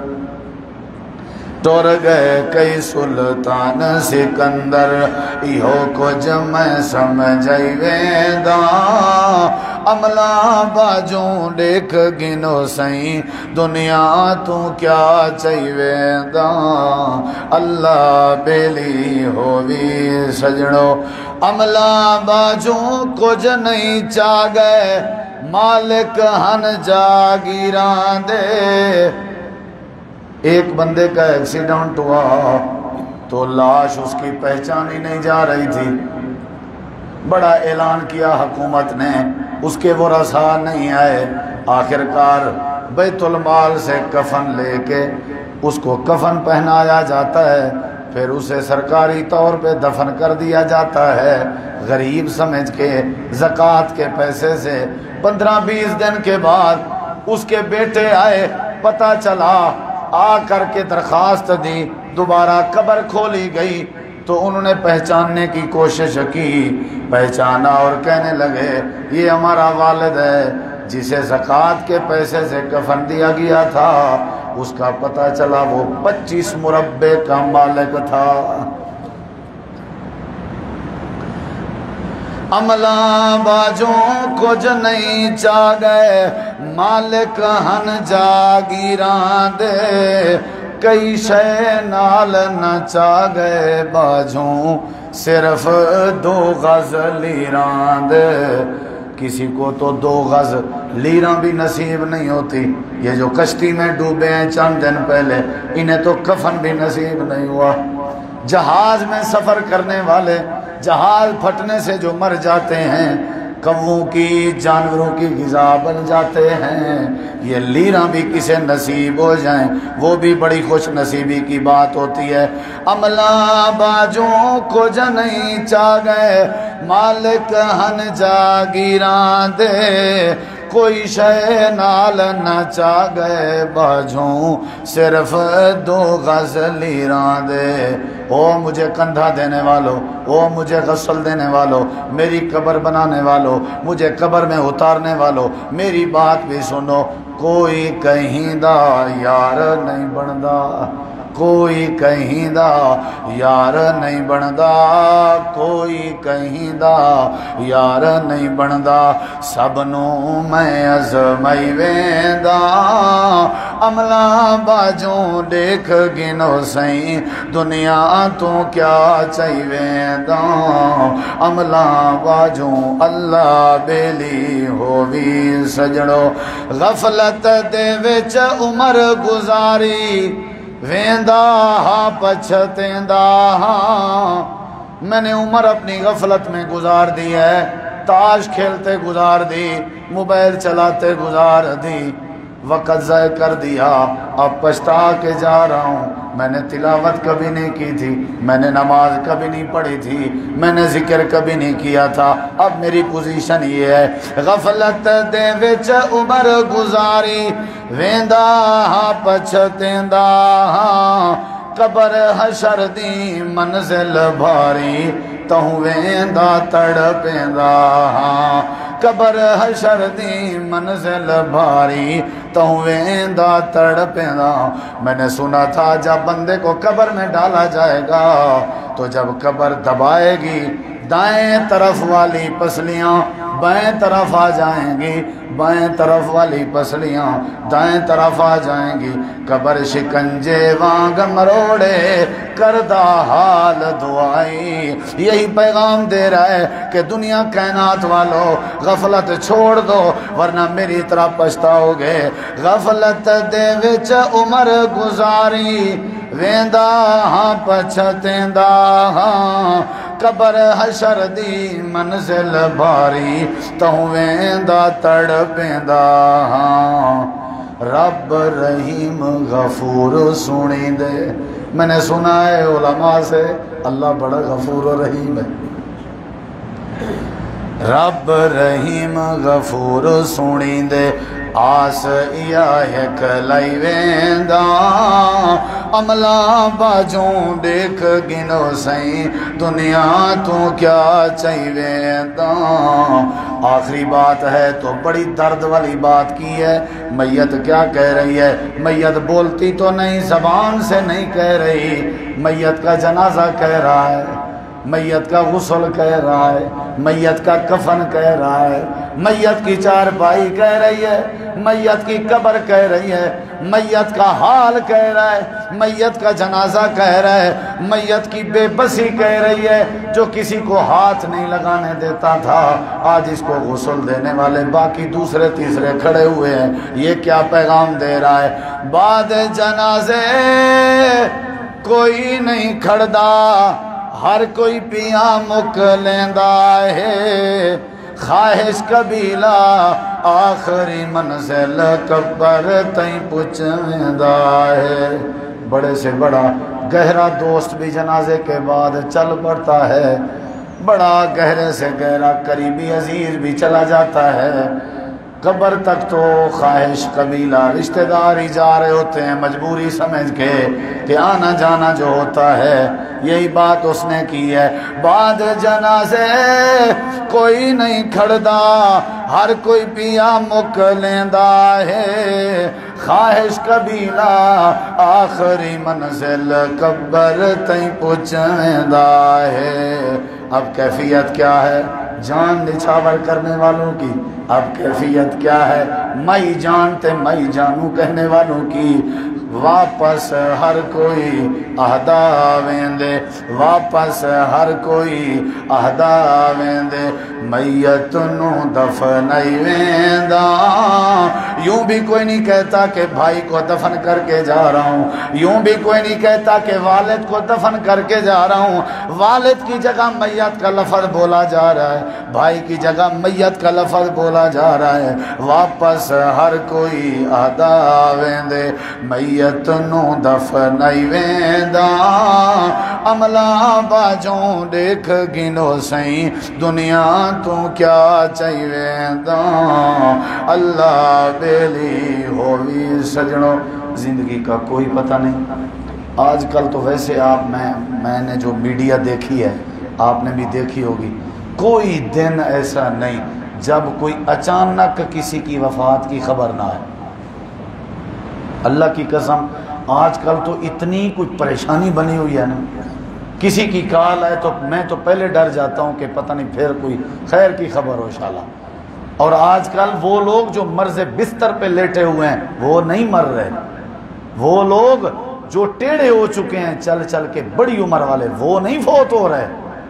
ٹر گئے کئی سلطان سکندر ایہو کچھ میں سمجھائی ویندا عملہ باجوں دیکھ گنو سائیں دنیا تو کیا چاہی ویندا اللہ بیلی ہووی سجڑو عملہ باجوں کچھ نہیں چاہ گئے مالک ہن جاگیراں دے۔ ایک بندے کا ایکسیڈنٹ ہوا تو لاش اس کی پہچانی نہیں جا رہی تھی، بڑا اعلان کیا حکومت نے، اس کے ورثاء نہیں آئے، آخرکار بیت المال سے کفن لے کے اس کو کفن پہنایا جاتا ہے، پھر اسے سرکاری طور پہ دفن کر دیا جاتا ہے غریب سمجھ کے زکوٰۃ کے پیسے سے۔ پندرہ بیس دن کے بعد اس کے بیٹے آئے، پتہ چلا، آ کر کے درخواست دی، دوبارہ قبر کھولی گئی تو انہوں نے پہچاننے کی کوشش کی، پہچانا اور کہنے لگے یہ ہمارا والد ہے جسے زکوٰۃ کے پیسے سے کفن دیا گیا تھا، اس کا پتہ چلا وہ پچیس مربع کا مالک تھا۔ عملہ باجوں کچھ نہیں چاہ گئے مالک ہن جاگیراں دے کئی شے نال نہ چاہ گئے باجوں صرف دو غز لیراں دے۔ کسی کو تو دو غز لیراں بھی نصیب نہیں ہوتی، یہ جو کشتی میں ڈوبے ہیں چند دن پہلے انہیں تو کفن بھی نصیب نہیں ہوا۔ جہاز میں سفر کرنے والے جہاز پھٹنے سے جو مر جاتے ہیں، کووں کی جانوروں کی غذا بن جاتے ہیں، یہ لیراں بھی کسے نصیب ہو جائیں وہ بھی بڑی خوش نصیبی کی بات ہوتی ہے۔ عملہ باجوں کو نہیں چاہ گئے مالک ہن جاگیراں دے کوئی شے نال نہ چاہ گئے باجوں صرف دو غز لیراں دے۔ او مجھے کندھا دینے والو، او مجھے غسل دینے والو، میری قبر بنانے والو، مجھے قبر میں اتارنے والو، میری بات بھی سنو، کوئی کہیں دا یار نہیں بندا، کوئی کہیں دا یار نہیں بندا، کوئی کہیں دا یار نہیں بندا، سب نو میں ازمائی ویندا عملہ باجوں دیکھ گنو سائیں دنیا تو کیا چاہی ویندا عملہ باجوں اللہ بیلی ہووی سجڑو۔ غفلت دے وچ عمر گزاری ویندا ہاں پچھتیندا ہاں، میں نے عمر اپنی غفلت میں گزار دی ہے، تاش کھیلتے گزار دی، موبائل چلاتے گزار دی، وقت ضائع کر دیا، اب پچھتا کے جا رہا ہوں۔ میں نے تلاوت کبھی نہیں کی تھی، میں نے نماز کبھی نہیں پڑھی تھی، میں نے ذکر کبھی نہیں کیا تھا، اب میری پوزیشن یہ ہے۔ غفلت دے وچ عمر گزاری ویندا ہاں پچھتیندا ہاں، قبر حشر دی منزل بھاری تہوں ویندا تڑپیندا ہاں، قبر حشر دی منزل بھاری تہوں ویندا تڑپیندا۔ میں نے سنا تھا جب بندے کو قبر میں ڈالا جائے گا تو جب قبر دبائے گی دائیں طرف والی پسلیاں بائیں طرف آ جائیں گی، بائیں طرف والی پسلیاں دائیں طرف آ جائیں گی، قبر شکنجے وانگ مروڑے کردہ حال دعائی۔ یہی پیغام دے رہا ہے کہ دنیا کائنات والو غفلت چھوڑ دو ورنہ میری طرح پچھتاؤ گے۔ غفلت دے وچ عمر گزاری ویندا ہاں پچھتیندا ہاں، قبر حشر دی منزل بھاری تہوں ویندا تڑپیندا ہاں۔ رب رحیم غفور سنی دے، میں نے سنا ہے علماء سے اللہ بڑا غفور و رحیم ہے۔ رب رحیم غفور سنی دے، آس یا ایک لائی ویندا، عملہ باجوں دیکھ گنو سائیں دنیا تو کیا چاہی ویندا۔ آخری بات ہے تو بڑی درد والی بات کی ہے۔ میت کیا کہہ رہی ہے؟ میت بولتی تو نہیں، زبان سے نہیں کہہ رہی، میت کا جنازہ کہہ رہا ہے، میت کا غسل کہہ رہا ہے، میت کا کفن کہہ رہا ہے، میت کی چارپائی کہہ رہی ہے، میت کی قبر کہہ رہی ہے، میت کا حال کہہ رہا ہے، میت کا جنازہ کہہ رہا ہے، میت کی بے بسی کہہ رہی ہے۔ جو کسی کو ہاتھ نہیں لگانے دیتا تھا آج اس کو غسل دینے والے باقی دوسرے تیسرے کھڑے ہوئے ہیں۔ یہ کیا پیغام دے رہا ہے؟ بعد جنازے کوئی نہیں کھڑدا، ہر کوئی پیا مک لیندا ہے، خواہش قبیلہ آخری منزل قبر تائیں پہنچیندا ہے۔ بڑے سے بڑا گہرا دوست بھی جنازے کے بعد چل پڑتا ہے، بڑا گہرے سے گہرا قریبی عزیز بھی چلا جاتا ہے، قبر تک تو خواہش قبیلہ رشتہ دار ہی جا رہے ہوتے ہیں مجبوری سمجھ کے کہ آنا جانا جو ہوتا ہے۔ یہی بات اس نے کی ہے، بعد جنازے کوئی نہیں کھڑدا، ہر کوئی پیا مک لیندا ہے، خواہش قبیلہ آخری منزل قبر تائیں پہنچیندا ہے۔ اب کیفیت کیا ہے جان نچھاور کرنے والوں کی؟ اب کیفیت کیا ہے مئی جانتے مئی جانو کہنے والوں کی؟ واپس ہر کوئی اہدا ویندے، واپس ہر کوئی اہدا ویندے، میت نو دفنائی ویندا۔ یوں بھی کوئی نہیں کہتا کہ بھائی کو دفن کر کے جا رہا ہوں، یوں بھی کوئی نہیں کہتا کہ والد کو دفن کر کے جا رہا ہوں، والد کی جگہ میت کا لفظ بولا جا رہا ہے، بھائی کی جگہ میت کا لفظ بولا جا رہا ہے۔ واپس ہر کوئی اہدا ویندے، میت نو دفنائی ویندا، عملہ باجوں دیکھ گنو سائیں دنیا تو کیا چاہی ویندا۔ اللہ بیلی ہووی سجنوں، زندگی کا کوئی پتہ نہیں۔ آج کل تو ویسے آپ میں میں نے جو میڈیا دیکھی ہے آپ نے بھی دیکھی ہوگی، کوئی دن ایسا نہیں جب کوئی اچانک کسی کی وفات کی خبر نہ آئے۔ اللہ کی قسم آج کل تو اتنی کچھ پریشانی بنی ہوئی ہے نا، کسی کی کال آئے تو میں تو پہلے ڈر جاتا ہوں کہ پتہ نہیں پھر کوئی خیر کی خبر ہو انشاءاللہ۔ اور آج کل وہ لوگ جو مرض بستر پہ لیٹے ہوئے ہیں وہ نہیں مر رہے، وہ لوگ جو ٹیڑھے ہو چکے ہیں چل چل کے بڑی عمر والے وہ نہیں فوت ہو رہے،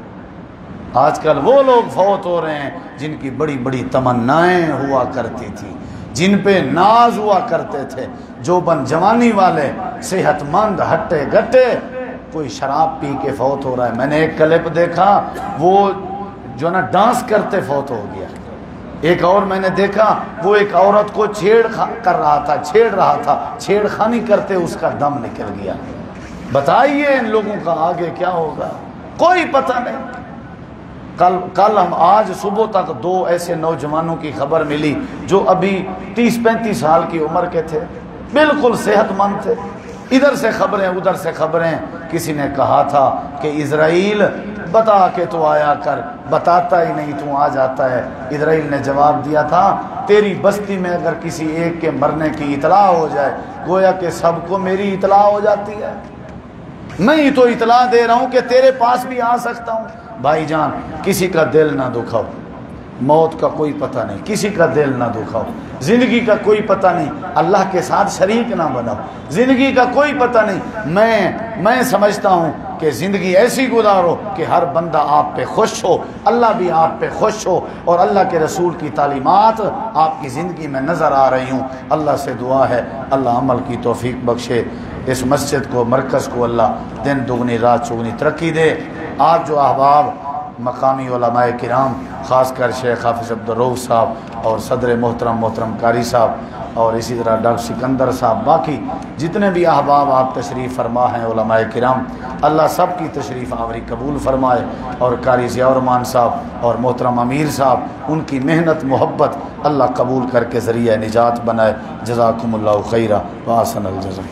آج کل وہ لوگ فوت ہو رہے ہیں جن کی بڑی بڑی تمنائیں ہوا کرتی تھی، جن پہ ناز ہوا کرتے تھے، جو بن جوانی والے صحت مند ہٹے گٹے، کوئی شراب پی کے فوت ہو رہا ہے۔ میں نے ایک کلپ دیکھا وہ جو نا ڈانس کرتے فوت ہو گیا، ایک اور میں نے دیکھا وہ ایک عورت کو چھیڑ کر رہا تھا چھیڑ رہا تھا چھیڑ خانی کرتے اس کا دم نکل گیا۔ بتائیے ان لوگوں کا آگے کیا ہوگا، کوئی پتہ نہیں۔ کل کل ہم آج صبح تک دو ایسے نوجوانوں کی خبر ملی جو ابھی تیس پینتیس سال کی عمر کے تھے، بالکل صحت مند تھے، ادھر سے خبریں ادھر سے خبریں۔ کسی نے کہا تھا کہ اسرائیل بتا کے تو آیا کر، بتاتا ہی نہیں تو آ جاتا ہے۔ اسرائیل نے جواب دیا تھا تیری بستی میں اگر کسی ایک کے مرنے کی اطلاع ہو جائے گویا کہ سب کو میری اطلاع ہو جاتی ہے، میں ہی تو اطلاع دے رہا ہوں کہ تیرے پاس بھی آ سکتا ہوں۔ بھائی جان کسی کا دل نہ دکھاؤ، موت کا کوئی پتہ نہیں، کسی کا دل نہ دکھاؤ، زندگی کا کوئی پتہ نہیں، اللہ کے ساتھ شریک نہ بناؤ، زندگی کا کوئی پتہ نہیں۔ میں میں سمجھتا ہوں کہ زندگی ایسی گزارو کہ ہر بندہ آپ پہ خوش ہو، اللہ بھی آپ پہ خوش ہو، اور اللہ کے رسول کی تعلیمات آپ کی زندگی میں نظر آ رہی ہوں۔ اللہ سے دعا ہے اللہ عمل کی توفیق بخشے، اس مسجد کو، مرکز کو اللہ دن دگنی رات چگنی ترقی دے۔ آج جو احباب مقامی علماء کرام، خاص کر شیخ حافظ عبدالرؤف صاحب اور صدر محترم محترم قاری صاحب اور اسی طرح ڈاکٹر سکندر صاحب، باقی جتنے بھی احباب آپ تشریف فرما ہیں علماء کرام، اللہ سب کی تشریف آوری قبول فرمائے، اور قاری ضیاء الرحمان صاحب اور محترم امیر صاحب ان کی محنت محبت اللہ قبول کر کے ذریعہ نجات بنائے۔ جزاکم اللہ خیرہ وآحسن الجزاء۔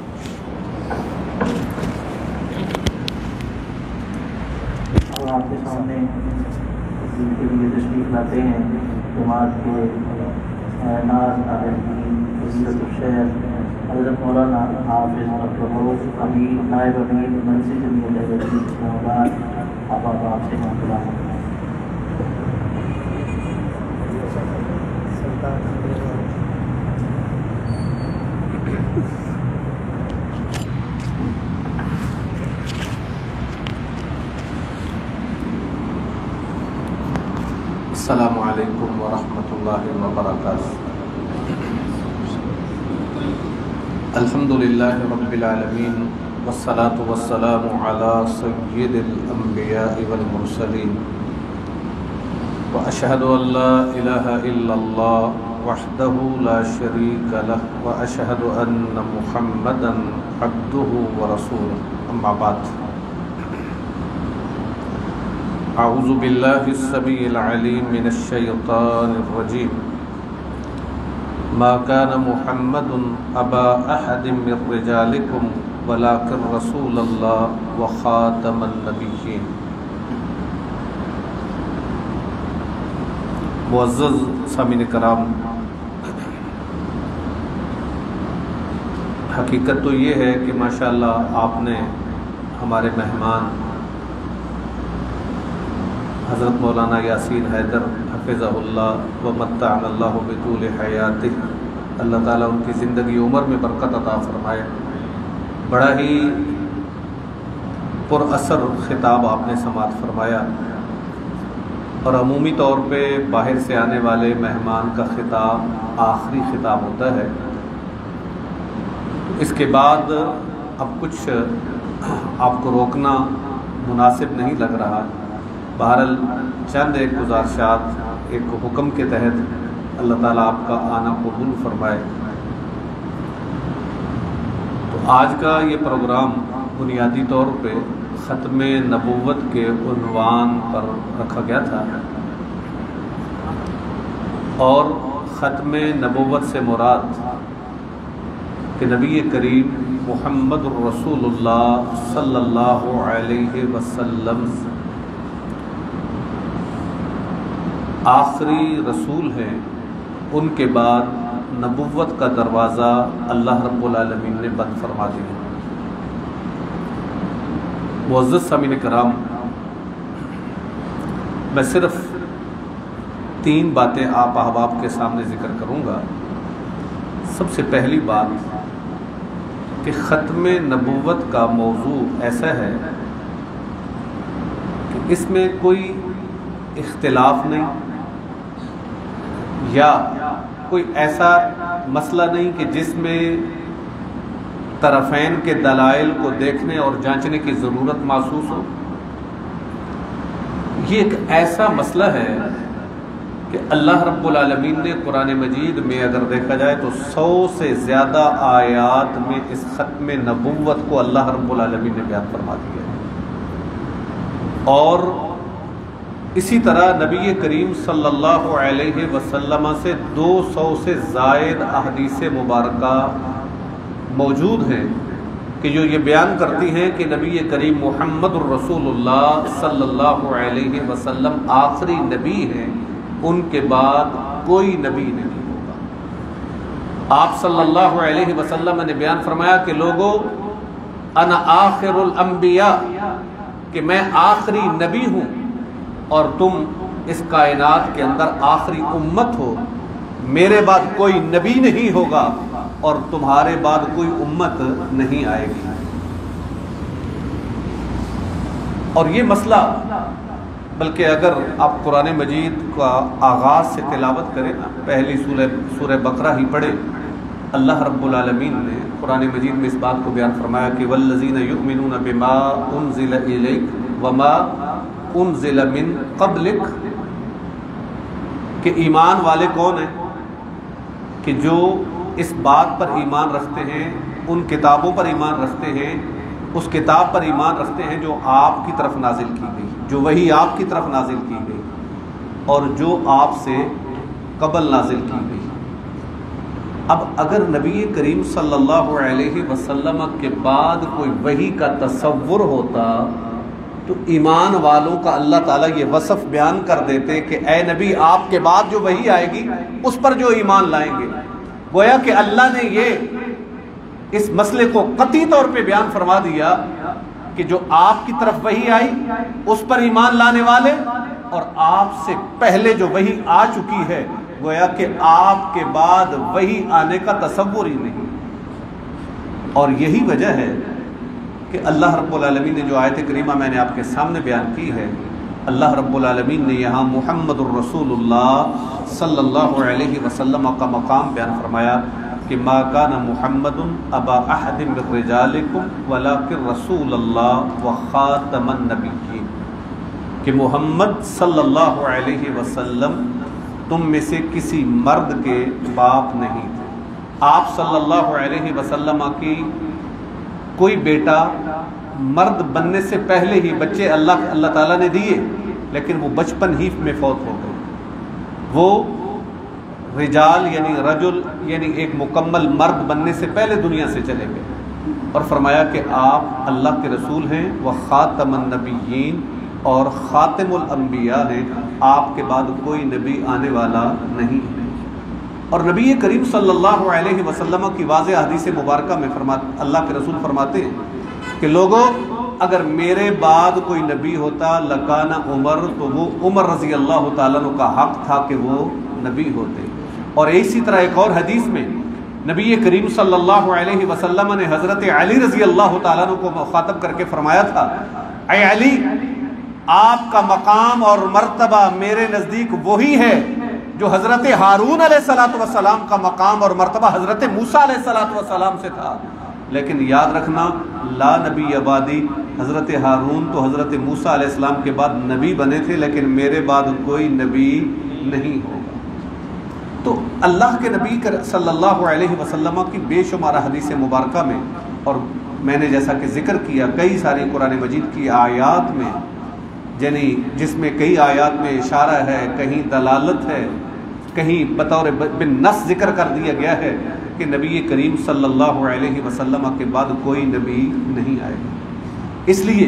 آپ کے سامنے جن کے لیے تشریف لاتے ہیں جماعت کے ناز فضیلت الشیخ حضرت مولانا حافظ عبدالرؤف امیر نائب امیر منصف جمعیت اہل آپ آپ سے مطلع السلام علیکم ورحمۃ اللہ وبرکاتہ۔ الحمد للہ رب العالمین والصلاة والسلام علی سید الانبیاء والمرسلین واشہد ان لا الہ الا اللہ وحدہ لا شریک لہ واشہد ان محمدا عبدہ ورسولہ، اما بعد۔ اعوذ باللہ السمیع العلیم من الشیطان الرجیم، ما كان محمد ابا احد من رجالکم ولکن رسول اللہ وخاتم النبیین۔ معزز سامعین کرام، حقیقت تو یہ ہے کہ ماشاءاللہ آپ نے ہمارے مہمان حضرت مولانا یاسین حیدر حفظہ اللہ و متعنا اللہ بطول حیاتہ، اللہ تعالیٰ ان کی زندگی عمر میں برکت عطا فرمائے، بڑا ہی پر اثر خطاب آپ نے سماعت فرمایا، اور عمومی طور پہ باہر سے آنے والے مہمان کا خطاب آخری خطاب ہوتا ہے۔ اس کے بعد اب کچھ آپ کو روکنا مناسب نہیں لگ رہا، بہرحال چند ایک گزارشات ایک حکم کے تحت اللہ تعالیٰ آپ کا آنا قبول فرمائے۔ تو آج کا یہ پروگرام بنیادی طور پہ ختم نبوت کے عنوان پر رکھا گیا تھا، اور ختم نبوت سے مراد کہ نبی کریم محمد الرسول اللہ صلی اللہ علیہ وسلم آخری رسول ہیں، ان کے بعد نبوت کا دروازہ اللہ رب العالمین نے بند فرما دیا۔ معزز سامعین کرام، میں صرف تین باتیں آپ احباب کے سامنے ذکر کروں گا۔ سب سے پہلی بات کہ ختم نبوت کا موضوع ایسا ہے کہ اس میں کوئی اختلاف نہیں، یا کوئی ایسا مسئلہ نہیں کہ جس میں طرفین کے دلائل کو دیکھنے اور جانچنے کی ضرورت محسوس ہو۔ یہ ایک ایسا مسئلہ ہے کہ اللہ رب العالمین نے قرآن مجید میں اگر دیکھا جائے تو سو سے زیادہ آیات میں اس ختم نبوت کو اللہ رب العالمین نے بیان فرما دیا ہے، اور اسی طرح نبی کریم صلی اللہ علیہ وسلم سے دو سو سے زائد احادیث مبارکہ موجود ہیں کہ جو یہ بیان کرتی ہیں کہ نبی کریم محمد الرسول اللہ صلی اللہ علیہ وسلم آخری نبی ہیں، ان کے بعد کوئی نبی نہیں ہوگا۔ آپ صلی اللہ علیہ وسلم نے بیان فرمایا کہ لوگو انا آخر الانبیاء، کہ میں آخری نبی ہوں اور تم اس کائنات کے اندر آخری امت ہو، میرے بعد کوئی نبی نہیں ہوگا اور تمہارے بعد کوئی امت نہیں آئے گی۔ اور یہ مسئلہ، بلکہ اگر آپ قرآن مجید کا آغاز سے تلاوت کریں نا، پہلی سورہ سورہ بقرہ ہی پڑھیں، اللہ رب العالمین نے قرآن مجید میں اس بات کو بیان فرمایا کہ والذین یؤمنون بما انزل الیک وما انزل من قبلک، کہ ایمان والے کون ہیں؟ کہ جو اس بات پر ایمان رکھتے ہیں، ان کتابوں پر ایمان رکھتے ہیں، اس کتاب پر ایمان رکھتے ہیں جو آپ کی طرف نازل کی گئی، جو وہی آپ کی طرف نازل کی گئی اور جو آپ سے قبل نازل کی گئی۔ اب اگر نبی کریم صلی اللہ علیہ وسلم کے بعد کوئی وحی کا تصور ہوتا تو ایمان والوں کا اللہ تعالیٰ یہ وصف بیان کر دیتے کہ اے نبی آپ کے بعد جو وحی آئے گی اس پر جو ایمان لائیں گے۔ گویا کہ اللہ نے یہ اس مسئلے کو قطعی طور پہ بیان فرما دیا کہ جو آپ کی طرف وحی آئی اس پر ایمان لانے والے، اور آپ سے پہلے جو وحی آ چکی ہے گویا کہ آپ کے بعد وحی آنے کا تصور ہی نہیں۔ اور یہی وجہ ہے کہ اللہ رب العالمین نے جو آیت کریمہ میں نے آپ کے سامنے بیان کی ہے، اللہ رب العالمین نے یہاں محمد الرسول اللہ صلی اللہ علیہ وسلم کا مقام بیان فرمایا کہ ما کان محمد ابا احد من رجالکم ولکن رسول اللہ وخاتم النبیین، کہ محمد صلی اللہ علیہ وسلم تم میں سے کسی مرد کے باپ نہیں تھے۔ آپ صلی اللہ علیہ وسلم کی کوئی بیٹا مرد بننے سے پہلے ہی بچے اللہ اللہ تعالیٰ نے دیے، لیکن وہ بچپن ہی میں فوت ہو گئے۔ وہ رجال یعنی رجل یعنی ایک مکمل مرد بننے سے پہلے دنیا سے چلے گئے، اور فرمایا کہ آپ اللہ کے رسول ہیں، وہ خاتم النبیین اور خاتم الانبیاء ہیں، آپ کے بعد کوئی نبی آنے والا نہیں ہے۔ اور نبی کریم صلی اللہ علیہ وسلم کی واضح حدیث مبارکہ میں فرما اللہ کے رسول فرماتے ہیں کہ لوگوں اگر میرے بعد کوئی نبی ہوتا لکان عمر، تو وہ عمر رضی اللہ تعالیٰ عنہ کا حق تھا کہ وہ نبی ہوتے۔ اور اسی طرح ایک اور حدیث میں نبی کریم صلی اللہ علیہ وسلم نے حضرت علی رضی اللہ تعالیٰ عنہ کو مخاطب کر کے فرمایا تھا، اے علی آپ کا مقام اور مرتبہ میرے نزدیک وہی ہے جو حضرت ہارون علیہ الصلوۃ والسلام کا مقام اور مرتبہ حضرت موسیٰ علیہ الصلوۃ والسلام سے تھا، لیکن یاد رکھنا لا نبی عبادی، حضرت ہارون تو حضرت موسیٰ علیہ السلام کے بعد نبی بنے تھے، لیکن میرے بعد کوئی نبی نہیں ہوگا۔ تو اللہ کے نبی صلی اللہ علیہ وسلم کی بے شمار حدیث مبارکہ میں، اور میں نے جیسا کہ ذکر کیا کئی ساری قرآن مجید کی آیات میں، یعنی جس میں کئی آیات میں اشارہ ہے، کہیں دلالت ہے، کہیں بطور بن نص ذکر کر دیا گیا ہے کہ نبی کریم صلی اللہ علیہ وسلم کے بعد کوئی نبی نہیں آئے گا۔ اس لیے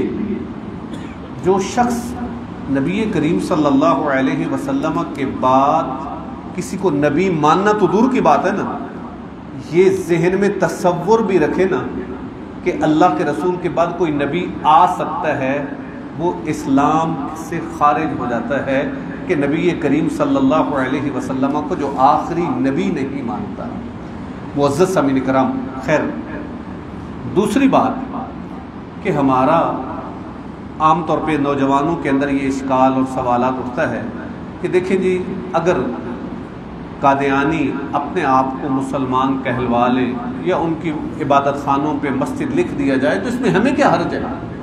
جو شخص نبی کریم صلی اللہ علیہ وسلم کے بعد کسی کو نبی ماننا تو دور کی بات ہے نا، یہ ذہن میں تصور بھی رکھے نا کہ اللہ کے رسول کے بعد کوئی نبی آ سکتا ہے، وہ اسلام سے خارج ہو جاتا ہے کہ نبی کریم صلی اللہ علیہ وسلم کو جو آخری نبی نہیں مانتا۔ معزز سامعین کرام، خیر دوسری بات کہ ہمارا عام طور پہ نوجوانوں کے اندر یہ اشکال اور سوالات اٹھتا ہے کہ دیکھیں جی اگر قادیانی اپنے آپ کو مسلمان کہلوا لیں یا ان کی عبادت خانوں پہ مسجد لکھ دیا جائے تو اس میں ہمیں کیا حرج ہے؟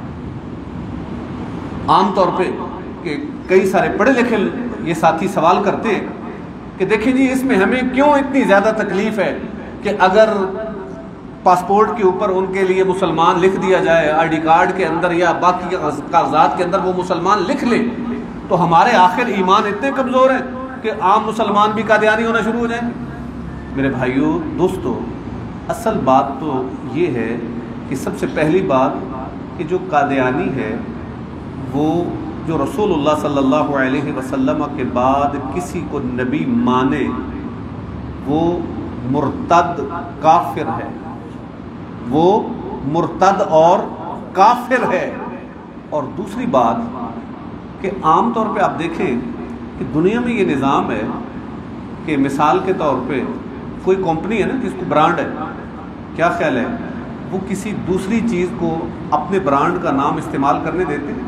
عام طور پہ کہ کئی سارے پڑھے لکھے یہ ساتھی سوال کرتے ہیں کہ دیکھیں جی اس میں ہمیں کیوں اتنی زیادہ تکلیف ہے کہ اگر پاسپورٹ کے اوپر ان کے لیے مسلمان لکھ دیا جائے، آئی ڈی کارڈ کے اندر یا باقی کاغذات کے اندر وہ مسلمان لکھ لیں تو ہمارے آخر ایمان اتنے کمزور ہیں کہ عام مسلمان بھی قادیانی ہونا شروع ہو جائیں گے۔ میرے بھائیوں دوستو، اصل بات تو یہ ہے کہ سب سے پہلی بات کہ جو قادیانی ہے وہ جو رسول اللہ صلی اللہ علیہ وسلم کے بعد کسی کو نبی مانے وہ مرتد کافر ہے، وہ مرتد اور کافر ہے۔ اور دوسری بات کہ عام طور پہ آپ دیکھیں کہ دنیا میں یہ نظام ہے کہ مثال کے طور پہ کوئی کمپنی ہے نا جس کو برانڈ ہے، کیا خیال ہے وہ کسی دوسری چیز کو اپنے برانڈ کا نام استعمال کرنے دیتے ہیں؟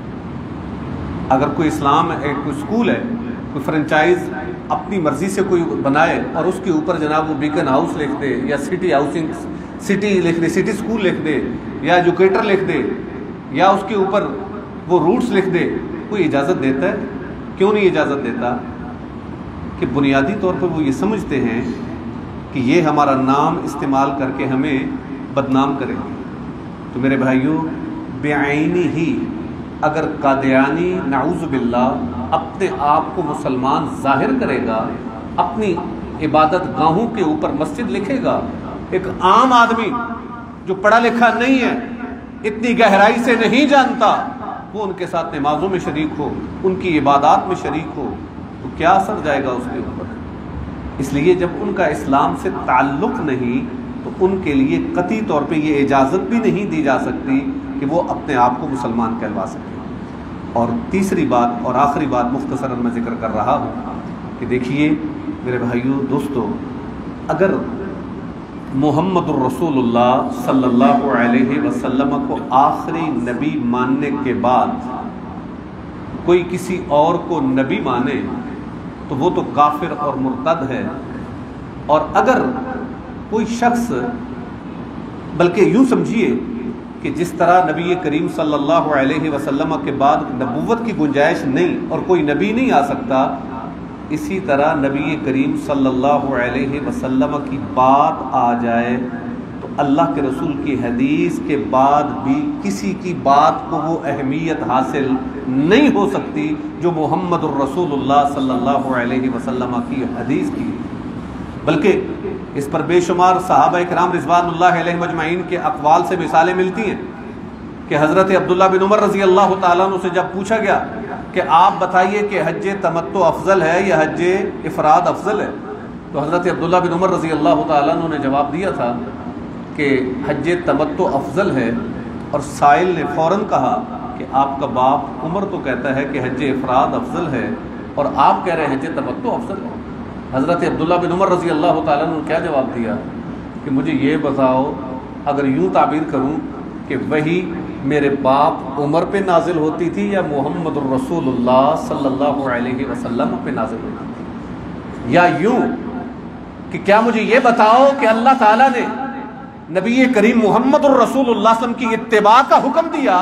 اگر کوئی اسلام ہے، کوئی اسکول ہے، کوئی فرنچائز اپنی مرضی سے کوئی بنائے اور اس کے اوپر جناب وہ بیکن ہاؤس لکھ دے یا سٹی ہاؤسنگ سٹی لکھ دے، سٹی اسکول لکھ دے یا ایجوکیٹر لکھ دے یا اس کے اوپر وہ روٹس لکھ دے، کوئی اجازت دیتا ہے؟ کیوں نہیں اجازت دیتا؟ کہ بنیادی طور پر وہ یہ سمجھتے ہیں کہ یہ ہمارا نام استعمال کر کے ہمیں بدنام کریں گے۔ تو میرے بھائیوں، بعینی ہی اگر قادیانی نعوذ باللہ اپنے آپ کو مسلمان ظاہر کرے گا، اپنی عبادت گاہوں کے اوپر مسجد لکھے گا، ایک عام آدمی جو پڑھا لکھا نہیں ہے، اتنی گہرائی سے نہیں جانتا، وہ ان کے ساتھ نمازوں میں شریک ہو، ان کی عبادات میں شریک ہو، تو کیا اثر جائے گا اس کے اوپر؟ اس لیے جب ان کا اسلام سے تعلق نہیں تو ان کے لیے قطعی طور پہ یہ اجازت بھی نہیں دی جا سکتی کہ وہ اپنے آپ کو مسلمان کہلوا سکیں۔ اور تیسری بات اور آخری بات مختصراً میں ذکر کر رہا ہوں کہ دیکھیے میرے بھائیوں دوستو، اگر محمد الرسول اللہ صلی اللہ علیہ وسلم کو آخری نبی ماننے کے بعد کوئی کسی اور کو نبی مانے تو وہ تو کافر اور مرتد ہے۔ اور اگر کوئی شخص، بلکہ یوں سمجھیے کہ جس طرح نبی کریم صلی اللہ علیہ وسلم کے بعد نبوت کی گنجائش نہیں اور کوئی نبی نہیں آ سکتا، اسی طرح نبی کریم صلی اللہ علیہ وسلم کی بات آ جائے تو اللہ کے رسول کی حدیث کے بعد بھی کسی کی بات کو وہ اہمیت حاصل نہیں ہو سکتی جو محمد الرسول اللہ صلی اللہ علیہ وسلم کی حدیث کی، بلکہ اس پر بے شمار صحابہ کرام رضوان اللہ علیہ مجمعین کے اقوال سے مثالیں ملتی ہیں کہ حضرت عبداللہ بن عمر رضی اللہ تعالیٰ عنہ سے جب پوچھا گیا کہ آپ بتائیے کہ حج تمتع افضل ہے یا حج افراد افضل ہے، تو حضرت عبداللہ بن عمر رضی اللہ تعالیٰ عنہ نے جواب دیا تھا کہ حج تمتع افضل ہے، اور سائل نے فوراً کہا کہ آپ کا باپ عمر تو کہتا ہے کہ حج افراد افضل ہے اور آپ کہہ رہے ہیں حج تمتع افضل ہے۔ حضرت عبداللہ بن عمر رضی اللہ تعالیٰ عنہ نے کیا جواب دیا کہ مجھے یہ بتاؤ، اگر یوں تعبیر کروں کہ وہی میرے باپ عمر پہ نازل ہوتی تھی یا محمد الرسول اللہ صلی اللہ علیہ وسلم پہ نازل ہوتی تھی، یا یوں کہ کیا مجھے یہ بتاؤ کہ اللہ تعالیٰ نے نبی کریم محمد الرسول اللہ صلی اللہ علیہ وسلم کی اتباع کا حکم دیا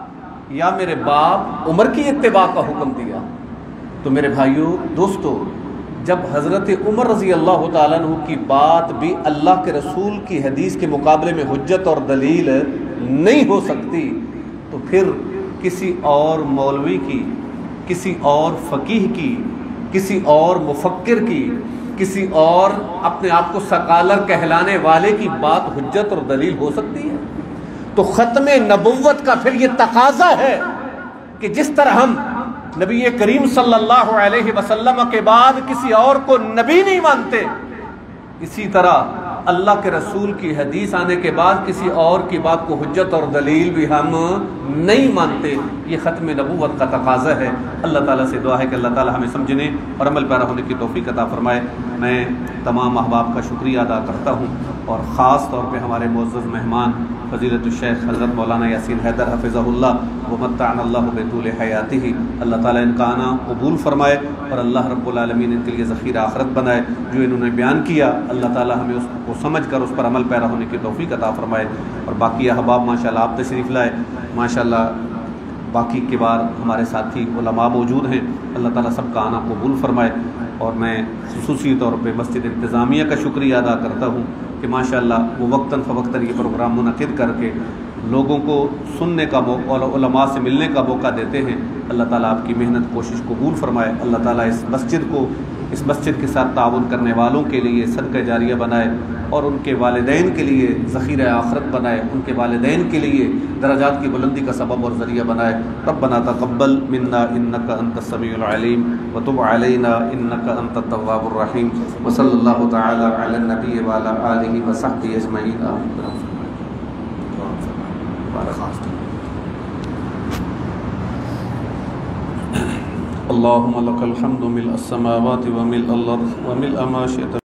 یا میرے باپ عمر کی اتباع کا حکم دیا؟ تو میرے بھائیوں دوستو، جب حضرت عمر رضی اللہ تعالیٰ عنہ کی بات بھی اللہ کے رسول کی حدیث کے مقابلے میں حجت اور دلیل نہیں ہو سکتی، تو پھر کسی اور مولوی کی، کسی اور فقیہ کی، کسی اور مفکر کی، کسی اور اپنے آپ کو سکالر کہلانے والے کی بات حجت اور دلیل ہو سکتی ہے؟ تو ختم نبوت کا پھر یہ تقاضا ہے کہ جس طرح ہم نبی کریم صلی اللہ علیہ وسلم کے بعد کسی اور کو نبی نہیں مانتے، اسی طرح اللہ کے رسول کی حدیث آنے کے بعد کسی اور کی بات کو حجت اور دلیل بھی ہم نہیں مانتے۔ یہ ختم نبوت کا تقاضا ہے۔ اللہ تعالیٰ سے دعا ہے کہ اللہ تعالیٰ ہمیں سمجھنے اور عمل پیرا ہونے کی توفیق عطا فرمائے۔ میں تمام احباب کا شکریہ ادا کرتا ہوں، اور خاص طور پہ ہمارے معزز مہمان فضیلت الشیخ حضرت مولانا یاسین حیدر حفظہ اللہ ومتعنا اللہ بطول حیاتہ، اللہ تعالیٰ ان کا آنا قبول فرمائے اور اللہ رب العالمین ان کے لیے ذخیرہ آخرت بنائے۔ جو انہوں نے بیان کیا اللہ تعالیٰ ہمیں اس کو سمجھ کر اس پر عمل پیرا ہونے کی توفیق عطا فرمائے۔ اور باقی احباب ماشاءاللہ آپ تشریف لائے، ماشاءاللہ باقی کے بعد ہمارے ساتھی علماء موجود ہیں، اللہ تعالیٰ سب کا آنا قبول فرمائے۔ اور میں خصوصی طور پہ مسجد انتظامیہ کا شکریہ ادا کرتا ہوں کہ ماشاءاللہ وہ وقتاً فوقتاً یہ پروگرام منعقد کر کے لوگوں کو سننے کا موقع اور علماء سے ملنے کا موقع دیتے ہیں۔ اللہ تعالیٰ آپ کی محنت کوشش قبول فرمائے، اللہ تعالیٰ اس مسجد کو، اس مسجد کے ساتھ تعاون کرنے والوں کے لیے صدقہ جاریہ بنائے اور ان کے والدین کے لیے ذخیرہ آخرت بنائے، ان کے والدین کے لیے درجات کی بلندی کا سبب اور ذریعہ بنائے۔ ربنا تقبل منا انک انت السمیع العلیم وتب علینا انک انت التواب الرحیم، وصلی اللہ تعالی علی النبی وعلی آلہ وصحبہ اجمعین۔ اللهم لك الحمد ملء السماوات وملء الأرض وملء ما شئت